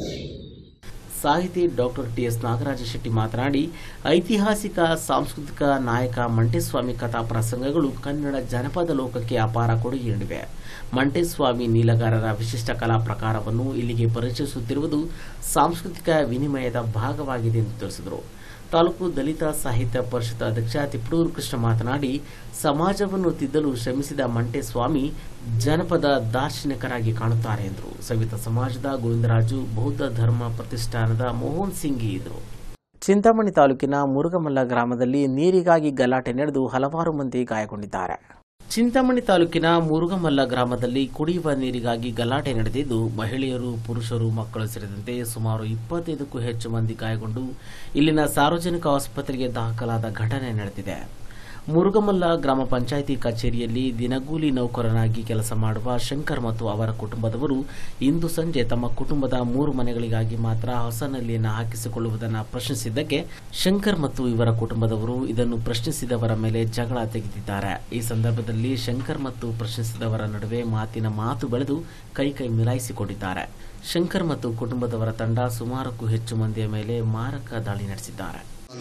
ಸಾಹಿತಿ ಡಾಕ್ಟರ್ ಟಿ.ಎಸ್. ನಾಗರಾಜ ಶೆಟ್ಟಿ ಮಾತನಾಡಿ, ಐತಿಹಾಸಿಕ ಸಾಂಸ್ಕೃತಿಕ ನಾಯಕ ಮಂಟೇಸ್ವಾಮಿ ಕಥಾ ಪ್ರಸಂಗಗಳು ಕನ್ನಡ ಜನಪದ ಲೋಕಕ್ಕೆ ಅಪಾರ ಕೊಡುಗೆ ನೀಡಿವೆ. ಮಂಟೇಸ್ವಾಮಿ ನೀಲಗಾರರ ವಿಶಿಷ್ಟ ಕಲಾ ಪ್ರಕಾರವನ್ನು ಇಲ್ಲಿಗೆ ಪರಿಚಯಿಸುತ್ತಿರುವುದು ಸಾಂಸ್ಕೃತಿಕ ವಿನಿಮಯದ ಭಾಗವಾಗಿದೆ ಎಂದು ತಿಳಿಸಿದರು. ತಾಲೂಕು ದಲಿತ ಸಾಹಿತ್ಯ ಪರಿಷತ್ ಅಧ್ಯಕ್ಷ ತಿಪ್ಪಡೂರು ಕೃಷ್ಣ ಮಾತನಾಡಿ, ಸಮಾಜವನ್ನು ತಿದ್ದಲು ಶ್ರಮಿಸಿದ ಮಂಟೇಸ್ವಾಮಿ ಜನಪದ ದಾರ್ಶನಿಕರಾಗಿ ಕಾಣುತ್ತಾರೆ ಎಂದರು. ಸವಿತ ಸಮಾಜದ ಗೋವಿಂದರಾಜು, ಬೌದ್ಧ ಧರ್ಮ ಪ್ರತಿಷ್ಠಾನದ ಮೋಹನ್ ಸಿಂಗಿ ಇದ್ದರು. ಚಿಂತಾಮಣಿ ತಾಲೂಕಿನ ಮುರುಗಮಲ್ಲ ಗ್ರಾಮದಲ್ಲಿ ನೀರಿಗಾಗಿ ಗಲಾಟೆ ನಡೆದು ಹಲವಾರು ಮಂದಿ ಗಾಯಗೊಂಡಿದ್ದಾರೆ. ಚಿಂತಾಮಣಿ ತಾಲೂಕಿನ ಮುರುಗಮಲ್ಲ ಗ್ರಾಮದಲ್ಲಿ ಕುಡಿಯುವ ನೀರಿಗಾಗಿ ಗಲಾಟೆ ನಡೆದಿದ್ದು, ಮಹಿಳೆಯರು, ಪುರುಷರು, ಮಕ್ಕಳು ಸೇರಿದಂತೆ ಸುಮಾರು 25ಕ್ಕೂ ಹೆಚ್ಚು ಮಂದಿ ಗಾಯಗೊಂಡು ಇಲ್ಲಿನ ಸಾರ್ವಜನಿಕ ಆಸ್ಪತ್ರೆಗೆ ದಾಖಲಾದ ಘಟನೆ ನಡೆದಿದೆ. ಮುರುಗಮಲ್ಲ ಗ್ರಾಮ ಪಂಚಾಯಿತಿ ಕಚೇರಿಯಲ್ಲಿ ದಿನಗೂಲಿ ನೌಕರನಾಗಿ ಕೆಲಸ ಮಾಡುವ ಶಂಕರ್ ಮತ್ತು ಅವರ ಕುಟುಂಬದವರು ಇಂದು ಸಂಜೆ ತಮ್ಮ ಕುಟುಂಬದ 3 ಮನೆಗಳಿಗಾಗಿ ಮಾತ್ರ ಹೊಸ ನಲ್ಲಿಯನ್ನು ಹಾಕಿಸಿಕೊಳ್ಳುವುದನ್ನು ಪ್ರಶ್ನಿಸಿದ್ದಕ್ಕೆ ಶಂಕರ್ ಮತ್ತು ಇವರ ಕುಟುಂಬದವರು ಇದನ್ನು ಪ್ರಶ್ನಿಸಿದವರ ಮೇಲೆ ಜಗಳ ತೆಗೆದಿದ್ದಾರೆ. ಈ ಸಂದರ್ಭದಲ್ಲಿ ಶಂಕರ್ ಮತ್ತು ಪ್ರಶ್ನಿಸಿದವರ ನಡುವೆ ಮಾತಿನ ಮಾತು ಬೆಳೆದು ಕೈ ಮಿಲಾಯಿಸಿಕೊಂಡಿದ್ದಾರೆ. ಶಂಕರ್ ಮತ್ತು ಕುಟುಂಬದವರ ತಂಡ ಸುಮಾರಕ್ಕೂ ಹೆಚ್ಚು ಮಂದಿಯ ಮೇಲೆ ಮಾರಕ ದಾಳಿ ನಡೆಸಿದ್ದಾರೆ.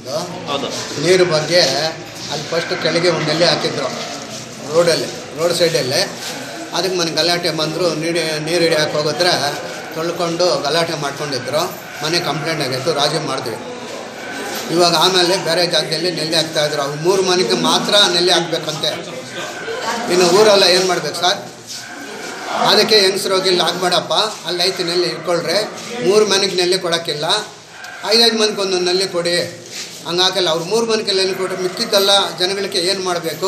ನೀರು ಬಗ್ಗೆ ಅಲ್ಲಿ ಫಸ್ಟ್ ಕೆಳಗೆ ಒಂದು ನೆಲೆ ಹಾಕಿದ್ರು ರೋಡ್ ಸೈಡಲ್ಲೇ. ಅದಕ್ಕೆ ಮನೆ ಗಲಾಟೆ ಬಂದರು. ನೀರು ಹಿಡಿಯೋಕೆ ಹೋಗಿದ್ರೆ ತೊಳ್ಕೊಂಡು ಗಲಾಟೆ ಮಾಡ್ಕೊಂಡಿದ್ರು. ಮನೆ ಕಂಪ್ಲೇಂಟ್ ಆಗಿತ್ತು, ರಾಜಿ ಮಾಡಿದ್ವಿ. ಇವಾಗ ಆಮೇಲೆ ಬೇರೆ ಜಾಗದಲ್ಲಿ ನೆಲೆ ಹಾಕ್ತಾಯಿದ್ರು. ಅವ್ರು 3 ಮನೆಗೆ ಮಾತ್ರ ನೆಲೆ ಹಾಕ್ಬೇಕಂತೆ. ಇನ್ನು ಊರೆಲ್ಲ ಏನು ಮಾಡ್ಬೇಕು ಸರ್? ಅದಕ್ಕೆ ಹೆಂಗಸ್ರು ಹೋಗಿ ಇಲ್ಲಿ ಆಗಬೇಡಪ್ಪ, ಅಲ್ಲಿ ಐತಿ ನೆಲೆ ಇಟ್ಕೊಳ್ರಿ. 3 ಮನೆಗೆ ನೆಲೆ ಕೊಡೋಕ್ಕಿಲ್ಲ, 5 ಮಂದಿಗೆ ಒಂದೊಂದು ನಲ್ಲಿ ಕೊಡಿ. ಹಂಗಾಕಲ್ಲ. ಅವ್ರು 3 ಮನೆಗೆ ನಲ್ಲಿ ಕೊಟ್ಟರೆ ಮಿಕ್ಕಿದ್ದೆಲ್ಲ ಜನಗಳಿಗೆ ಏನು ಮಾಡಬೇಕು?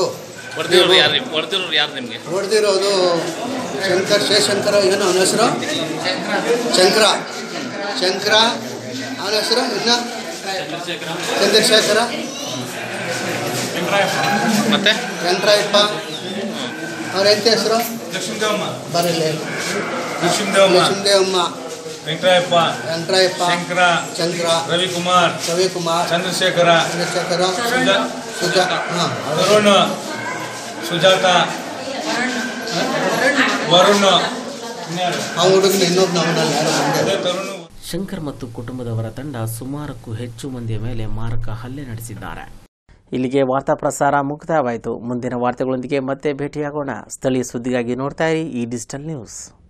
ಹೊಡೆದಿರೋದು ಶಿವಶಂಕರ, ಏನು ಅವನ ಹೆಸರು? ಶಂಕರ ಅವನ ಹೆಸರು ಇನ್ನು ಚಂದ್ರಶೇಖರ, ಮತ್ತೆ ವೆಂಕಟರಾಯಪ್ಪ. ಅವ್ರ ಎಂತ ಹೆಸರು? ಬರಲ್ಲ. ಲಕ್ಷ್ಮೀದೇವಮ್ಮ, ವೆಂಕಟರಾಯಪ್ಪ, ಶಂಕರ, ರವಿಕುಮಾರ್, ಚಂದ್ರಶೇಖರ, ವರುಣ್, ಸುಜಾತ, ವರುಣ್. ಶಂಕರ್ ಮತ್ತು ಕುಟುಂಬದವರ ತಂಡ ಸುಮಾರಕ್ಕೂ ಹೆಚ್ಚು ಮಂದಿಯ ಮೇಲೆ ಮಾರಕ ಹಲ್ಲೆ ನಡೆಸಿದ್ದಾರೆ. ಇಲ್ಲಿಗೆ ವಾರ್ತಾ ಪ್ರಸಾರ ಮುಕ್ತಾಯವಾಯಿತು. ಮುಂದಿನ ವಾರ್ತೆಗಳೊಂದಿಗೆ ಮತ್ತೆ ಭೇಟಿಯಾಗೋಣ. ಸ್ಥಳೀಯ ಸುದ್ದಿಗಾಗಿ ನೋಡ್ತಾ ಇರಿ ಈ ಡಿಜಿಟಲ್ ನ್ಯೂಸ್.